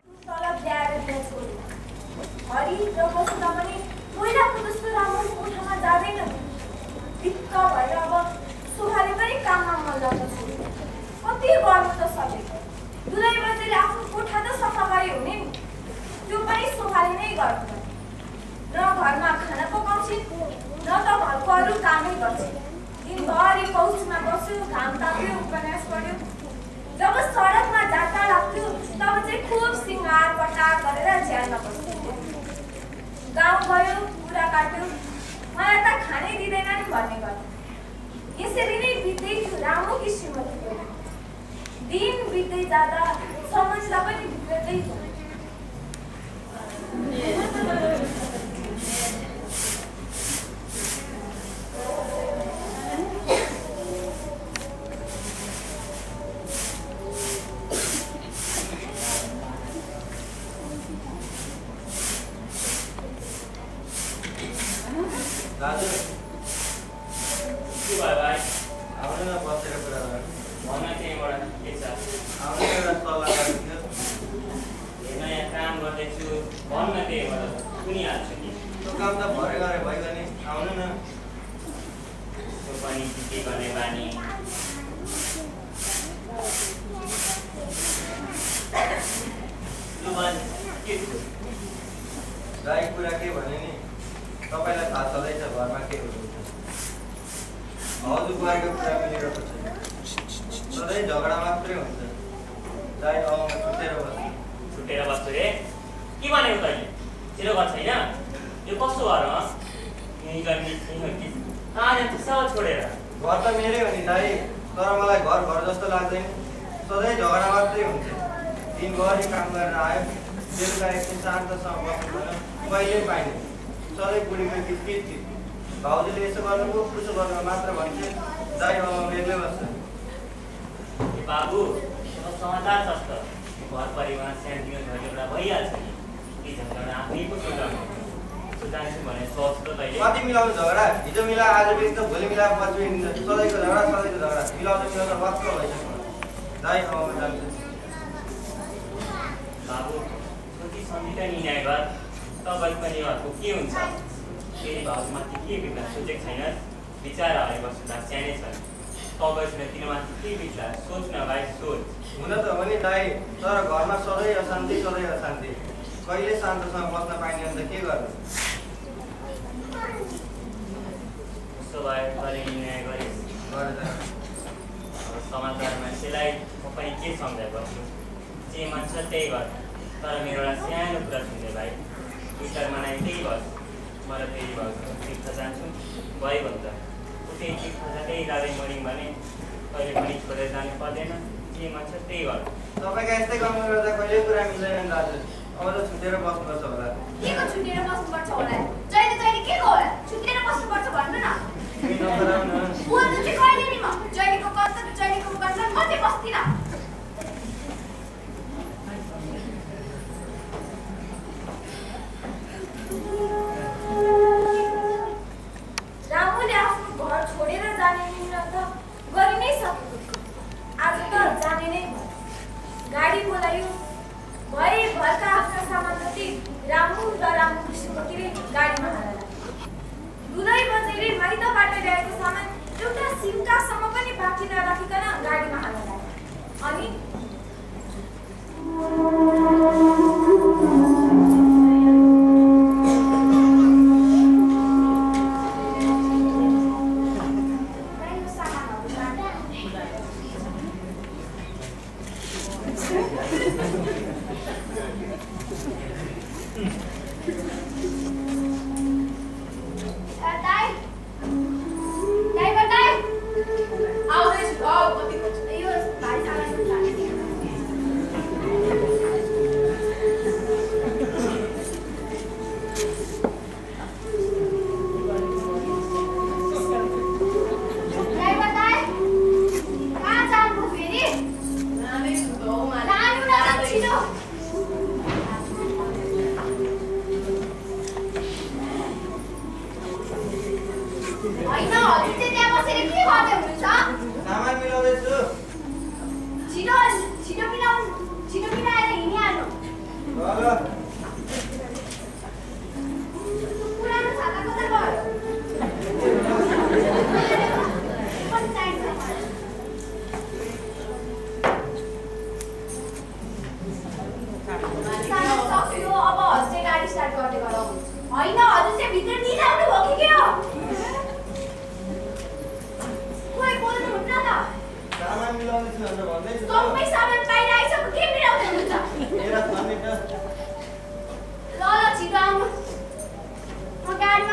हरि र बसुदा पनि पहिलाको जस्तो राम्रो कोठामा त्यो पनि सोफाले नै गर्छ। न घरमा खाना पकाउँछिन् न त घरको अरू कामै गर्छिन्। दिनभरि पौषमा बस्यो, घाम ताप्यो, उपन्यास पढ्यो। जब सडकमा जात्रा लाग्थ्यो तब चाहिँ खुब सिँगार पटार गरेर झ्यालमा बस्थ्यो। गाउँ गयो, कुरा काट्यो, मलाई त खानै दिँदैनन् भन्ने गर्थ्यो। यसरी नै बित्दै थियो रामुकी श्रीमतीको। दिन बित्दै जाँदा समस्या पनि बिग्रदै थियो। दाजु के भयो भाइ? आउनु न बसेर कुरा गरौँ। भन्न त्यहीँबाट के छ? आउनु एउटा सल्लाह गर्नु थियो। हेर्न यहाँ काम गर्दैछु, भन्न त्यहीँबाट सुनिहाल्छु नि। त्यो काम त भरे गरे भइगयो नि, आउनु न। त्यो पनि के गर्ने बानी। के थियो? दाइ कुरा के भने नि, तपाईँलाई थाहा छँदैछ घरमा के हुनुहुन्छ। हजुर बुवाको कुरा मिलिरहेको छैन, सधैँ झगडा मात्रै हुन्छ। दाइ अब म छुटेर बस्छु। छुटेर बस्छु रे? के भनेको तैँले? तेरो घर छैन? यो कस्तो घर हो? यहीँ गर्ने कहाँ जान्छ सब छोडेर? घर त मेरै हो नि दाइ, तर मलाई घर जस्तो लाग्दैन। सधैँ झगडा मात्रै हुन्छ। दिनभरि काम गरेर आयो, बेलुका एकछिन शान्तसँग बस्नु कहिले पाइने। सधैँ बुढीको किटकिट थियो। भाउजूले यसो गर्नुको उसो गर्नु मात्र भन्थे। दाइ अब म बेग्लै बस्छु। बाबु समाचार छ त घर परिवार सानोतिनो झगडा भइहाल्छ नि। के झगडा आफै पो सुधार्छु भने सोच त तैँले। कति मिलाउनु झगडा? हिजो मिला आज बेच्छ, भोलि मिला पछि हिँड्छ। सधैँको झगडा मिलाउँदा बच्च भइसक्यो। दाइ अब म जान्छु। बाबु सोची सम्झिँदा निर्णय गर। तपाईँ पनि घरको के हुन्छ? फेरि भाउजूमाथि के बित्ला सोचेको छैन? विचार हाले बस्दा सानै छन्। तपाईँसँग तिनीमाथि के बित्ला सोच न भाइ, सोच। हुन त हो नि दाइ, तर घरमा सधैँ अशान्ति सधैँ अशान्ति। कहिले शान्तसँग बस्न पाइने अन्त के गर्नु? उसो भए तैँले निर्णय गरिस् गरेर अब समाचार मान्छेलाई म पनि के सम्झाइ गर्छु? जे मन छ त्यही गर। तर मेरो एउटा सानो कुरा सुन्ने भाइ, विचार मनाइ त्यही बस्। मलाई फेरि भाउजूको तीर्थ जान्छु भयो भन्छ। त्यही तीर्थ जाँदै जाँदै मऱ्यौँ भने कहिले पनि छोडेर जानु पर्दैन। जे मन छ त्यही गर। तपाईँका यस्तै कामले गर्दा कहिले कुरा मिल्दैन दाजु। अब त छुटेर बस्नुपर्छ होला। के को छुटेर बस्नुपर्छ होला? जहिले के को होला? छुटेर बस्नुपर्छ भन्नु न। बोल्नु चाहिँ कहिले नि म जहिलेको कर्तव्य जहिलेको गर्छ मात्रै बस्दिनँ। रामुले आफ्नो घर छोडेर जाने निर्णय त गरि नै सकेको। आज त जाने नै भयो। गाडी बोलायो, भरका आफ्ना सामान जति रामु र रामुकी श्रीमतीले गाडीमा हालेर 2 बजेर माइतबाट ल्याएको सामान एउटा सिमकासम्म पनि बाँकी नराखिकन गाडीमा हालेर अनि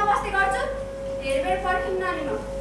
बस्दै गर्छु धेरै बेर पर्खिन्न नि म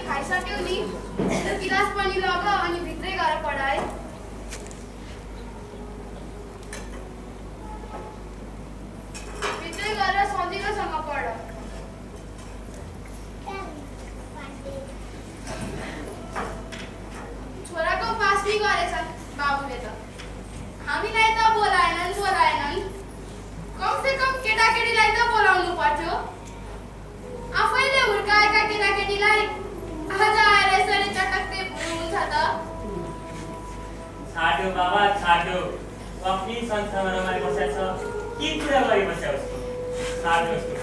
खाइसक्यौ नि त्यो गिलास पनि लग अनि भित्रै गएर पढाए भित्रै गएर सजिलोसँग पढ छोराको पास पनि गरेछन् बाबुले त हामीलाई त बोलाएनन् कमसे कम केटाकेटीलाई त बोलाउनु पर्थ्यो आफैले हुर्काएका केटाकेटीलाई आज आएर यसरी चटक्कै हुन्छ त छाड्यो बाबा छाड्यो आफ्नै संस्थामा रमाइ बसेको छ के कुरा गरी बस्या उसको छाड्यो उसको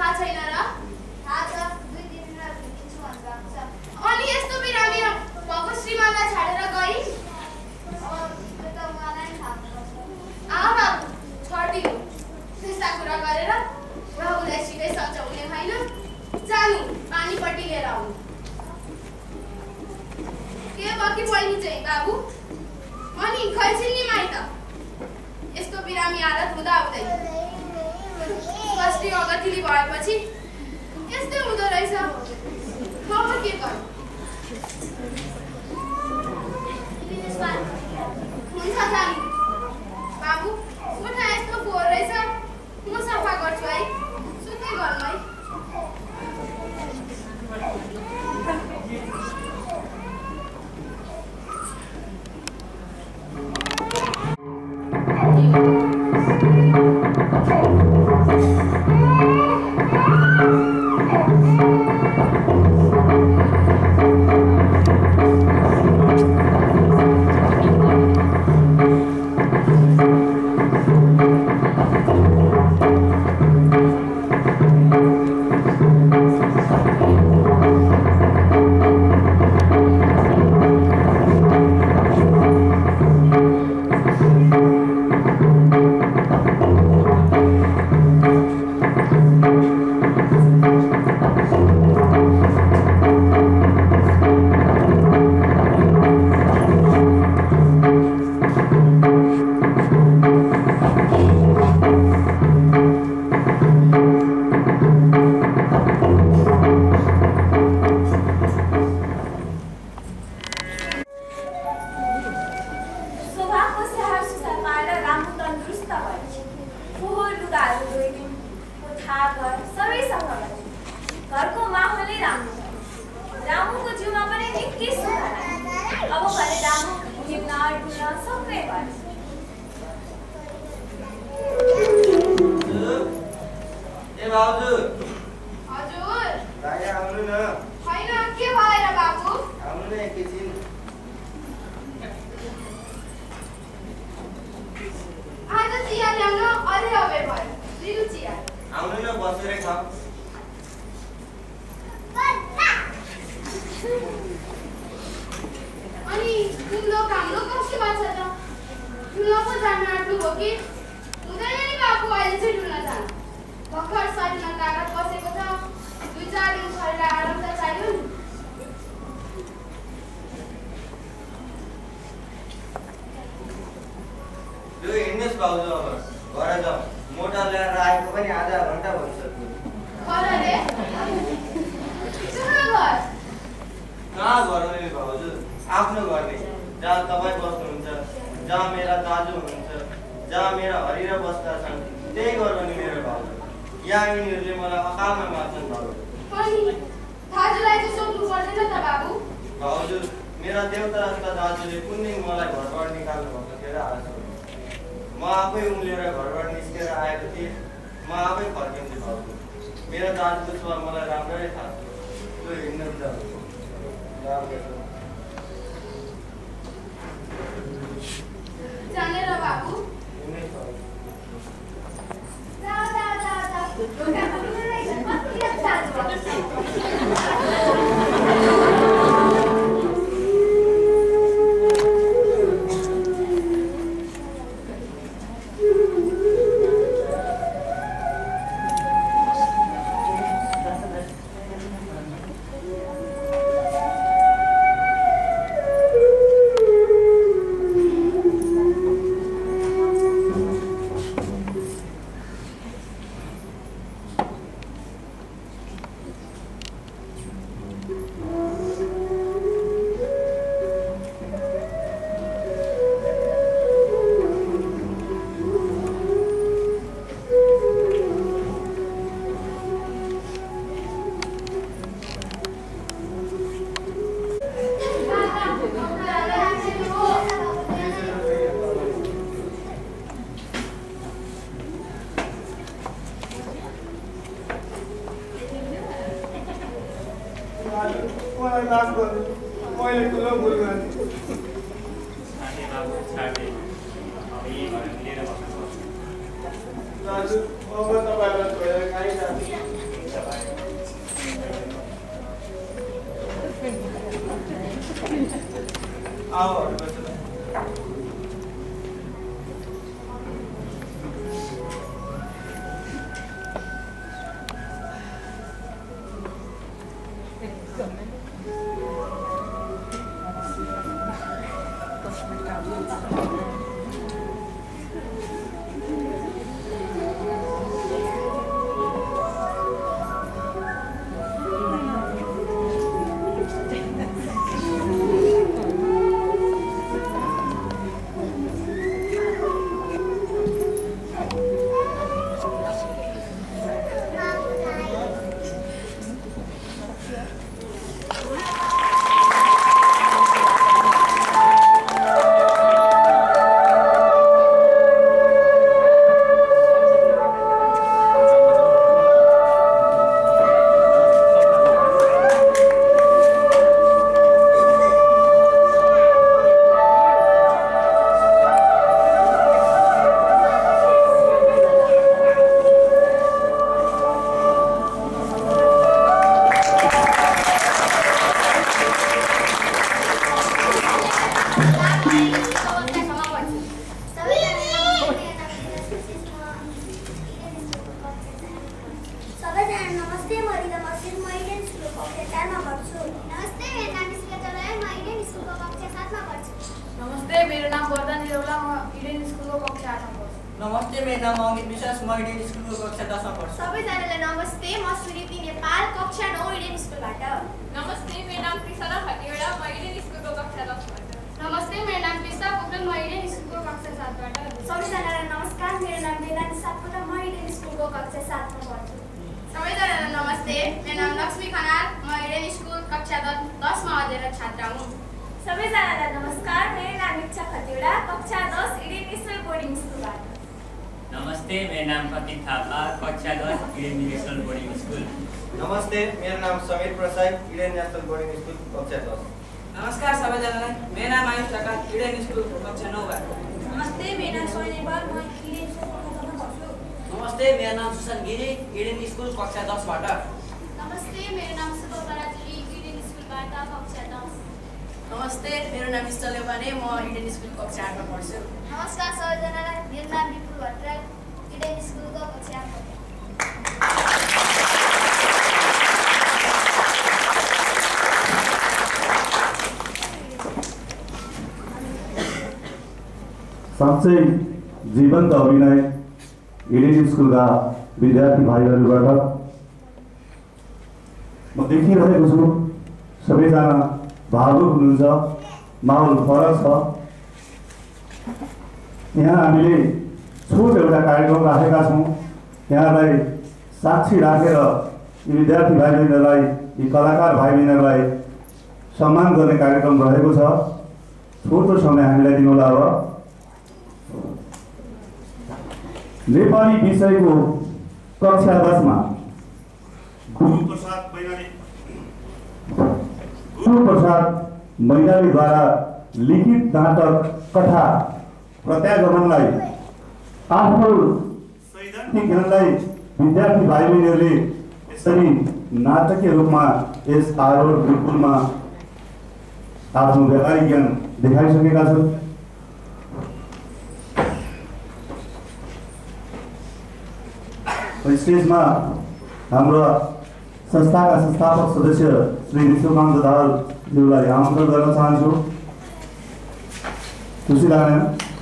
थाहा छैन र? थाहा छ, 2 दिनमा भेटिन्छु भन्नुभएको छ। अनि यस्तो बिरामी भएको श्रीमानलाई छाडेर गई? त्यो त मलाई नि थाहा पर्छ। बाबु छोडिदिनु त्यस्ता कुरा गरेर बाबुलाई सिधै सच्याउने होइन। जानु पानीपट्टि लिएर आउनु। के बकी बहिनी चाहिँ बाबु? अनि खैछिन् नि माइत? यस्तो बिरामी हालत हुँदा हुँदै कष्टी अगतिली भएपछि यस्तै हुँदो रहेछ। अब के गर्नु? हुन्छ जानु। बाबु कोठा यस्तो फोहोर रहेछ, म सफा गर्छु है। सुत्दै गर्नु है। दाजु अब तपाईँलाई छोडेर कहीँ जान्छु। परीक्षा भयो आओ बच्चों नमस्ते मेरो नाम अङ्कित विश्वास म इडेन स्कुलको कक्षा 10 मा पढ्छु सबैजनालाई नमस्ते म सुरीति नेपाल कक्षा 9 इडेन स्कुलबाट नमस्ते मेरो नाम कृष्णा खतिवडा म इडेन स्कुलको कक्षा 10 बाट नमस्ते मेरो नाम कृष्णा पोखरेल म इडेन स्कुलको कक्षा 7 बाट सबैजनालाई नमस्कार मेरो नाम वेदान्त सापकोटा म इडेन स्कुलको कक्षा 7 मा पढ्छु सबैजनालाई नमस्ते मेरो नाम लक्ष्मी खनाल म इडेन स्कुल कक्षा 10 मा अध्ययनरत छात्रा हुँ सबैजनालाई नमस्कार मेरो नाम इच्छा खतिवडा कक्षा 10 इडेन नेसनल बोर्डिङ स्कुलबाट नमस्ते मेरो नाम प्रतीक थापा कक्षा 10 इडेन नेसनल बोर्डिङ स्कुल नमस्ते मेरो नाम Sameer Prasad Eden national boarding school कक्षा 10 नमस्कार सबैजनालाई मेरो नाम आयुष ढकाल इडेन स्कुल कक्षा 9 बाट नमस्ते मेरो नाम सोनी नेपाल म इडेन स्कुलको कक्षा 10 पढ्छु नमस्ते मेरो नाम सुसन गिरी इडेन स्कुल कक्षा 10 बाट नमस्ते मेरो नाम सुभद्रा जुली इडेन स्कुलबाट कक्षा 10 नमस्ते मेरो नाम स्थल नेपाने म इडेन स्कुल कक्षा 8 मा पढ्छु नमस्कार सबैजनालाई मेरो नाम विपुल भट्टराई इडेन स्कुलको कक्षा 8 मा साँच्चै जीवन्त अभिनय इडेन स्कुलका विद्यार्थी भाइहरूबाट म देखिरहेको छु सबैजना भावुक हुनुहुन्छ माहौल फरक छ यहाँ हामीले छोटो एउटा कार्यक्रम राखेका छौँ यहाँलाई साक्षी राखेर यी विद्यार्थी भाइ बहिनीहरूलाई यी कलाकार भाइ बहिनीहरूलाई सम्मान गर्ने कार्यक्रम रहेको छ छोटो समय हामीलाई दिनुहोला अब नेपाली विषयको कक्षा 10 मा गुरु प्रसाद मैनालीद्वारा लिखित नाटक कथा प्रत्यागमनलाई आफ्नो सैद्धान्तिक ज्ञानलाई विद्यार्थी भाइ बहिनीहरूले यसरी नाटकीय रूपमा यस आरोह बिल्कुलमा आफ्नो व्यावहारिक ज्ञान देखाइसकेका छन् स्टेजमा हाम्रो संस्थाका संस्थापक सदस्य श्री विश्वकान्त दाहालज्यूलाई आमन्त्रण गर्न चाहन्छु खुसी लाग्दैन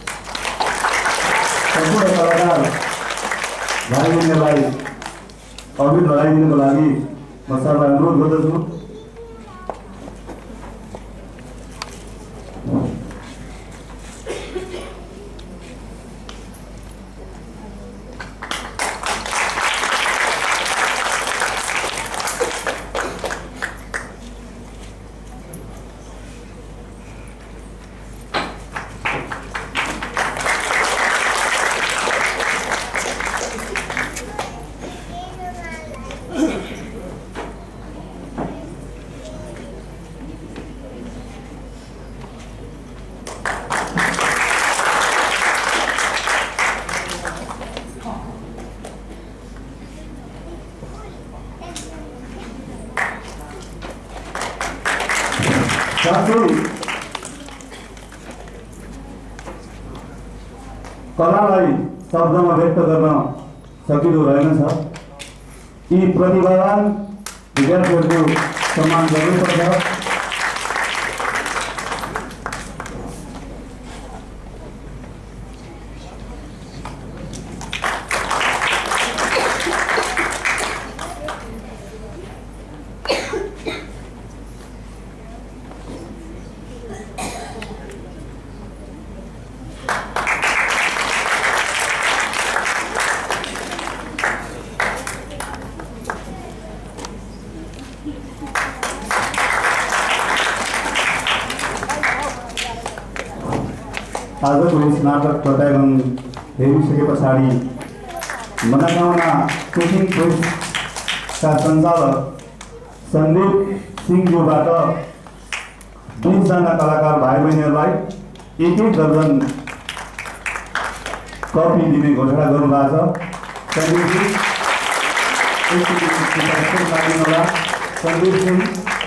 सम्पूर्ण कलाकार भाइ बहिनीहरूलाई अघि बढाइदिनुको लागि म सरलाई अनुरोध गर्दछु कलालाई शब्दमा व्यक्त गर्न सकिँदो रहेनछ। यी प्रतिभावान विद्यार्थीहरूको सम्मान गर्नुपर्छ। आजको यस नाटक प्रत्यागमन हेरिसके पछाडि मनोकामना कोचिङ प्रेसका सञ्चालक सन्दीप सिंहज्यूबाट 20 जना कलाकार भाइ बहिनीहरूलाई एक दर्जन कपी दिने घोषणा गर्नुभएको छ। सन्दीप सिंह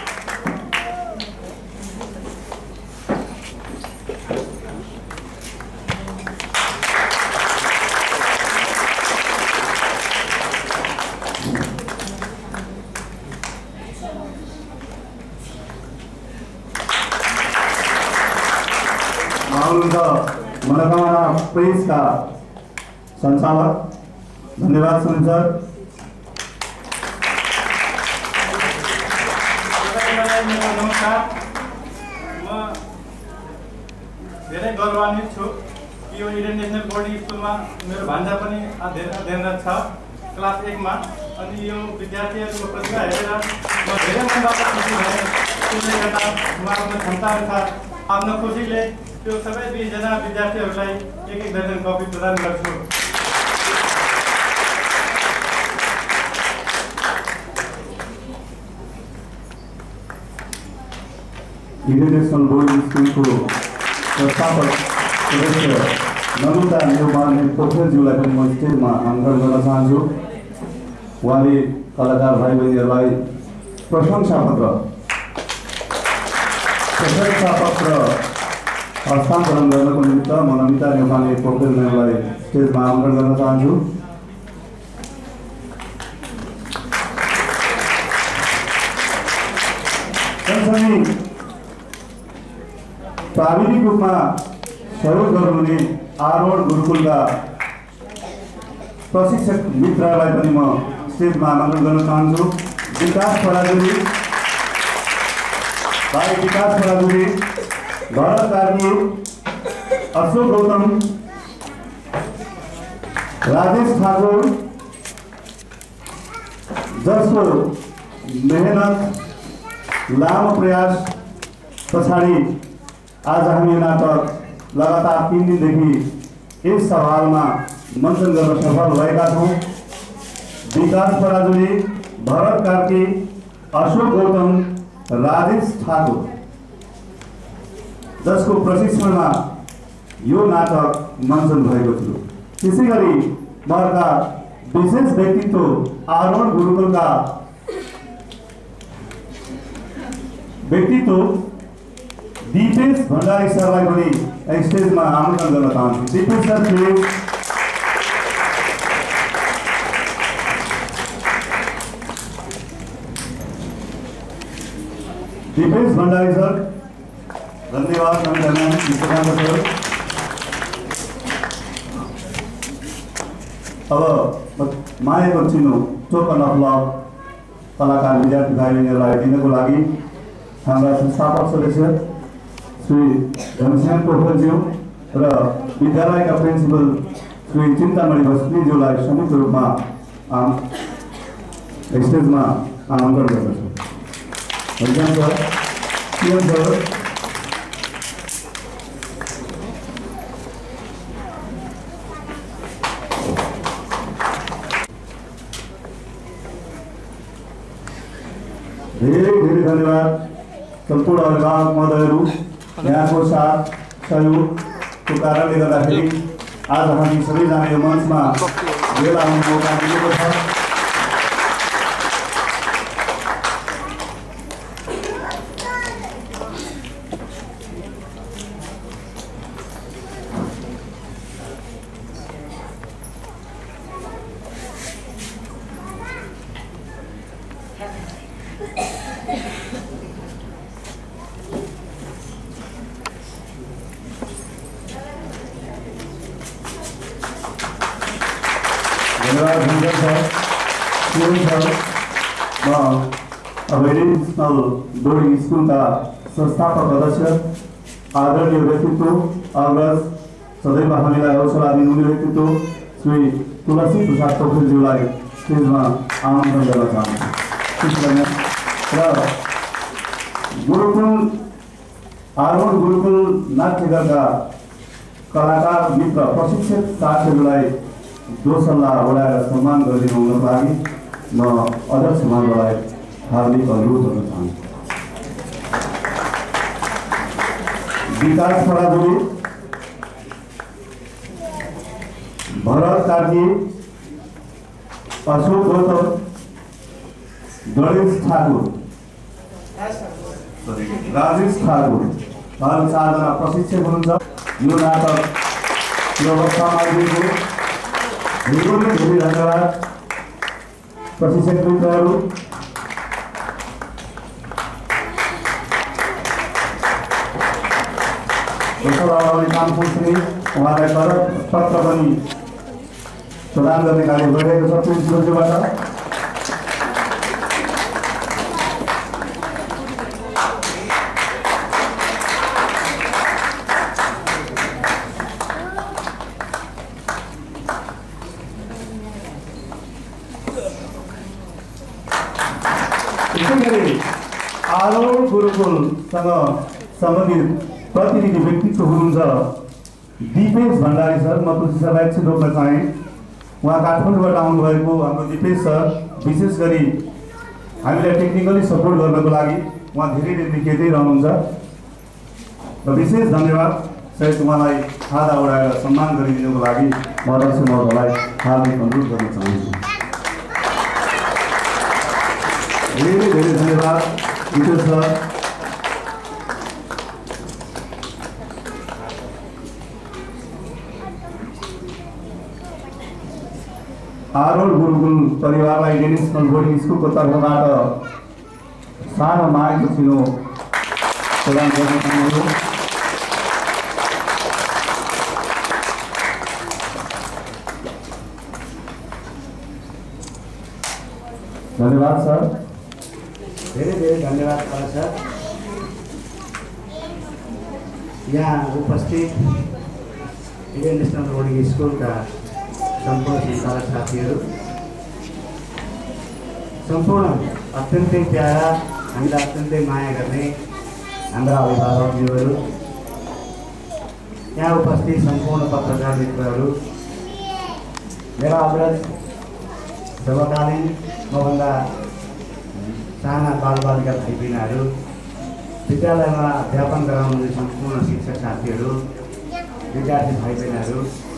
मनोकामना प्रेस का संचालक। धन्यवाद सुनील सर। नमस्कार, म धेरै गौरवान्वित छु कि यो इडेन नेशनल बोर्डिङ स्कुलमा मेरो भान्जा पनि अध्ययनरत छ क्लास 1 मा। अनि यो विद्यार्थीहरूको प्रतिभा हेरेर म धेरै मनबाट खुसी भएँ। त्यसले गर्दा उहाँहरूको क्षमता अनुसार आफ्नो खुसीले त्यो सबै 20 जना विद्यार्थीहरूलाई एक दर्जन कपी प्रदान गर्छु। इडेन नेशनल बोर्डिङ स्कुलको संस्थापक सदस्य नमिता नेउपाने पोखरेलज्यूलाई पनि म स्टेजमा आमन्त्रण गर्न चाहन्छु। उहाँले कलाकार भाइ बहिनीहरूलाई प्रशंसा पत्र हस्तान्तरण गर्नको निमित्त म नमिता नेउपाने पोखरेलज्यूलाई स्टेजमा आमन्त्रण गर्न चाहन्छु। प्राविधिक रूपमा सहयोग गर्नुहुने आरोहण गुरुकुलका प्रशिक्षक मित्रलाई पनि म स्टेजमा आमन्त्रण गर्न चाहन्छु। विकास पराजुली, भाइ विकास पराजुली, भरत कार्की, अशोक गौतम, राजेश ठाकुर, जसको मेहनत लामो प्रयास पछाडि आज हामी नाटक लगातार 3 दिनदेखि यस सभामा मञ्चन गर्न सफल भएका छौँ। विकास पराजुली, भरत कार्की, अशोक गौतम, राजेश ठाकुर, जसको प्रशिक्षणमा यो नाटक मञ्चन भएको थियो। त्यसै गरी अर्का विशेष व्यक्तित्व आरोहण गुरुकुलका व्यक्तित्व दीपेश भण्डारी सरलाई पनि स्टेजमा आमन्त्रण गर्न चाहन्छु। Dipesh sir please. Dipesh Bhandari sir, धन्यवाद। सर अब मायाको चिन्ह टोकन अफ लभ कलाकार विद्यार्थी भाइ बहिनीहरूलाई दिनको लागि हाम्रा संस्थापक सदस्य श्री धनश्याम पोखरेलज्यू र विद्यालयका प्रिन्सिपल श्री चिन्तामणि बस्नेज्यूलाई संयुक्त रूपमा स्टेजमा आमन्त्रण गर्दछु। धन्यवाद सर। धेरै धन्यवाद सम्पूर्ण अभिभावक महोदयहरू। यहाँको साथ सहयोगको कारणले गर्दाखेरि आज हामी सबैजना यो मञ्चमा भेला हुने मौका मिलेको छ। धन्यवाद सर। म नेसनल बोर्डिङ स्कुलका संस्थापक अध्यक्ष आदरणीय व्यक्तित्व अग्रज सदैव हामीलाई हौसला दिनुहुने व्यक्तित्व श्री तुलसी प्रसाद पोखरेलज्यूलाई स्टेजमा आमन्त्रण गर्न चाहन्छु। र गुरुकुल आरोहण गुरुकुल नाट्यगरका कलाकार मित्र प्रशिक्षित साथीहरूलाई दोसल्ला ओढाएर सम्मान गरिदिनु हुनको लागि म अध्यक्ष महोदयलाई हार्दिक अनुरोध गर्न चाहन्छु। विकास खराजुली, भरत कार्की, अशोक गौतम, गणेश ठाकुर, राजेश ठाकुर, 4जना प्रशिक्षक हुनुहुन्छ। यो नाटक यो अवस्थामा आइदिएको धेरै धन्यवाद प्रशिक्षक मित्रहरू। काम पुग्ने उहाँलाई करत पत्र पनि प्रदान गर्ने कार्य गरिरहेको छ प्रिन्सिपलज्यूबाट। आरोहण गुरुकुलसँग सम्बन्धित प्रतिनिधि व्यक्तित्व हुनुहुन्छ दिपेश भण्डारी सर। म तुलसी सरलाई एकछिन रोक्न चाहेँ। उहाँ काठमाडौँबाट आउनुभएको हाम्रो दिपेश सर विशेष गरी हामीलाई टेक्निकली सपोर्ट गर्नको लागि उहाँ धेरै देखिँदै रहनुहुन्छ र विशेष धन्यवाद सहित उहाँलाई खादा उडाएर सम्मान गरिदिनुको लागि म अध्यक्ष महोदयलाई हार्दिक अनुरोध गर्न चाहन्छु। धेरै धेरै धन्यवाद दिपेश सर। आरोहण गुरुकुल परिवारलाई नेसनल बोर्डिङ स्कुलको तर्फबाट सानो मागेको छिनो प्रदान गर्न चाहन्छु। धन्यवाद सर। धेरै धेरै धन्यवाद सर। यहाँ उपस्थित इन्डियन नेसनल बोर्डिङ स्कुलका सम्पूर्ण सञ्चालक साथीहरू, सम्पूर्ण अत्यन्तै प्यारा हामीलाई अत्यन्तै माया गर्ने हाम्रा अभिभावकज्यूहरू, यहाँ उपस्थित सम्पूर्ण पत्रकार मित्रहरू, मेरा अग्रज समकालीन मभन्दा साना बालबालिका भाइ बहिनीहरू, विद्यालयमा अध्यापन गराउने सम्पूर्ण शिक्षक साथीहरू, विद्यार्थी भाइ बहिनीहरू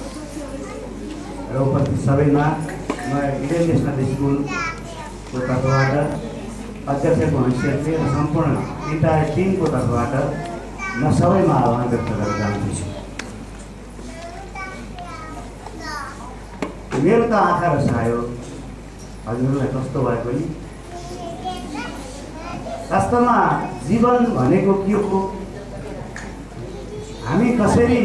र उपस्थित सबैमा म इन्डियन नेसनल स्कुलको तर्फबाट अध्यक्षको हैसियतले र सम्पूर्ण इन्टायर टिमको तर्फबाट म सबैमा आह्वान व्यक्त गर्न चाहन्छु। मेरो त आँखा रसायो हजुरलाई कस्तो भए पनि। वास्तवमा जीवन भनेको के हो, हामी कसरी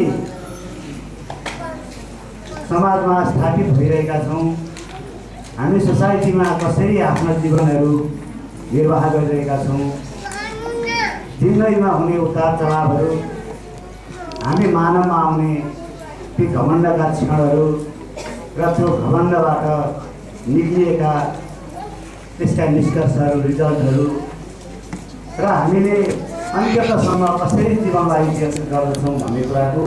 समाजमा स्थापित भइरहेका छौँ, हामी सोसाइटीमा कसरी आफ्ना जीवनहरू निर्वाह गरिरहेका छौँ, जिन्दगीमा हुने उतार चढावहरू, हामी मानवमा आउने ती घमण्डका क्षणहरू र त्यो घमण्डबाट निक्लिएका त्यसका निष्कर्षहरू, रिजल्टहरू र हामीले अन्त्यसम्म कसरी जीवनलाई व्यतीत गर्दछौँ भन्ने कुराको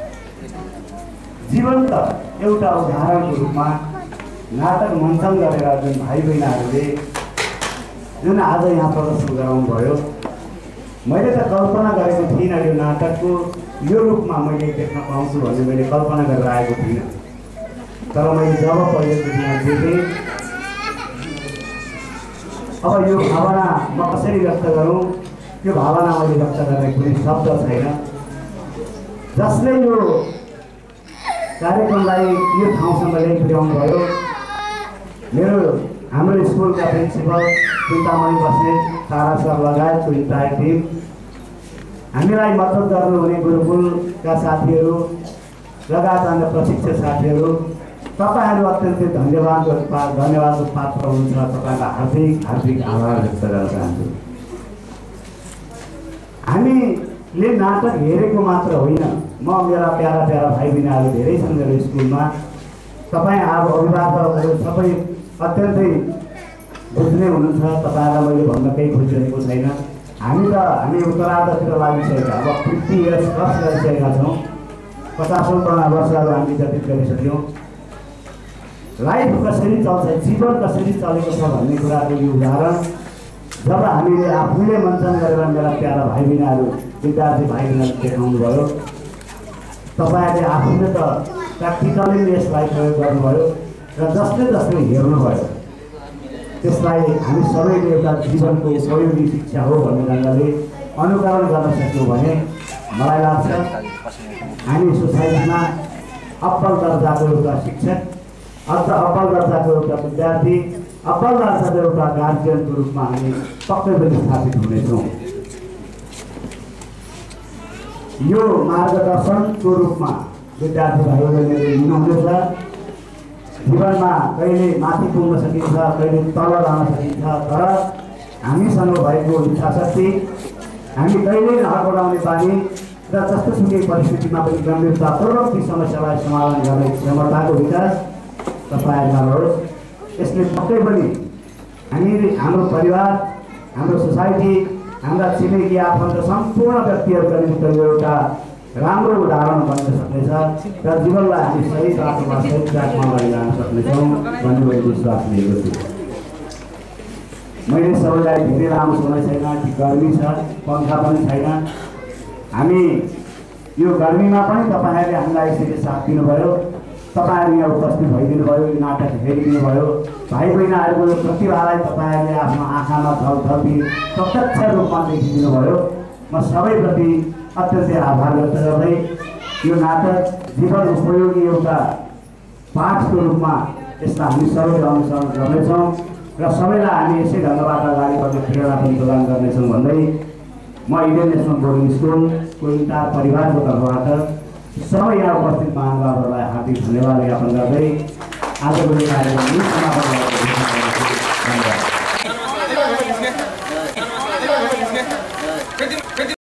जीवन्त एउटा उदाहरणको रूपमा नाटक मञ्चन गरेर जुन भाइ बहिनीहरूले जुन आज यहाँ प्रदर्शन गराउनुभयो, मैले त कल्पना गरेको थिइनँ यो नाटकको यो रूपमा मैले देख्न पाउँछु भन्ने मैले कल्पना गरेर आएको थिइनँ। तर मैले जब पहिलोचोटि यहाँ देखेँ, अब यो भावना म कसरी व्यक्त गरौँ, यो भावना मैले व्यक्त गर्ने कुनै शब्द छैन। जसले यो कार्यक्रमलाई यो ठाउँसम्म ल्याइ पुर्याउनु भयो, मेरो हाम्रो स्कुलका प्रिन्सिपल चिन्तामणि बस्नेत, तारा सर लगायतको इन्टायर टिम, हामीलाई मद्दत गर्नुहुने गुरुकुलका साथीहरू लगायत अन्य प्रशिक्षक साथीहरू तपाईँहरू अत्यन्तै धन्यवादको पात्र हुनुहुन्छ। तपाईँलाई हार्दिक हार्दिक आभार व्यक्त गर्न चाहन्छु। हामीले नाटक हेरेको मात्र होइन, म मेरा प्यारा प्यारा भाइ बहिनीहरू धेरै छन् मेरो स्कुलमा। तपाईँ अब अभिभावकहरू सबै अत्यन्तै बुझ्ने हुनुहुन्छ। तपाईँहरूलाई मैले भन्न केही खोजिरहेको छैन। हामी उत्तरार्धतिर लागिसकेका, अब 50 इयर्स क्रस गरिसकेका छौँ। 50औं वर्षहरू हामी व्यतीत गरिसक्यौँ। लाइफ कसरी चल्छ, जीवन कसरी चलेको छ भन्ने कुराको यो उदाहरण जब हामीले आफूले मञ्चन गरेर मेरा प्यारा भाइ बहिनीहरू विद्यार्थी भाइ बहिनीहरू देखाउनु भयो। तपाईँहरूले आफूले त प्र्याक्टिकली यसलाई प्रयोग गर्नुभयो र जसले हेर्नुभयो त्यसलाई हामी सबैले एउटा जीवनको उपयोगी शिक्षा हो भन्ने ढङ्गले अनुकरण गर्न सक्यौँ भने मलाई लाग्छ हामी सोसाइटीमा अब्बल दर्जाको एउटा शिक्षक, अब्बल दर्जाको एउटा विद्यार्थी, अब्बल दर्जाको एउटा गार्जियनको रूपमा हामी पक्कै पनि स्थापित हुनेछौँ। यो मार्गदर्शनको रूपमा विद्यार्थी भाइ बहिनीले लिनुहुनेछ। जीवनमा कहिले माथि पुग्न सकिन्छ, कहिले तल जान सकिन्छ, तर हामीसँग भएको इच्छाशक्ति, हामी कहिल्यै नहर्काउने बानी र जस्तोसुकै परिस्थितिमा पनि गम्भीरतापूर्वक ती समस्यालाई समाधान गर्ने क्षमताको विकास तपाईँहरूमा होस्। यसले पक्कै पनि हाम्रो परिवार, हाम्रो सोसाइटी, हाम्रा छिमेकी आफन्त सम्पूर्ण व्यक्तिहरूका निम्ति एउटा राम्रो उदाहरण बन्न सक्नेछ र जीवनलाई हामी सही बाटोमा सही ट्र्याकमा लैजान सक्नेछौँ भन्ने मैले विश्वास लिएको छु। मैले सबैलाई धेरै लामो समय छैन कि गर्मी छ, पङ्खा पनि छैन। हामी यो गर्मीमा पनि तपाईँहरूले हामीलाई यसरी साथ दिनुभयो। तपाईँहरू यहाँ उपस्थित भइदिनु भयो, यो नाटक हेरिदिनु भयो। भाइ बहिनीहरूको यो प्रतिभालाई तपाईँहरूले आफ्नो आँखामा झलझल्ती प्रत्यक्ष रूपमा देखिदिनु भयो। म सबैप्रति अत्यन्तै आभार व्यक्त गर्दै यो नाटक जीवन उपयोगी एउटा पाठको रूपमा यसलाई हामी सबैले अनुसरण गर्नेछौँ र सबैलाई हामी यसै ढङ्गबाट अगाडि बढ्ने प्रेरणा पनि प्रदान गर्नेछौँ भन्दै म इन्डियन नेसनल बोर्डिङ स्कुलको इन्टायर परिवारको तर्फबाट सबै यहाँ उपस्थित महानुभावहरूलाई हार्दिक धन्यवाद ज्ञापन गर्दै आजको यो कार्यक्रम समापन गर्दछु। धन्यवाद।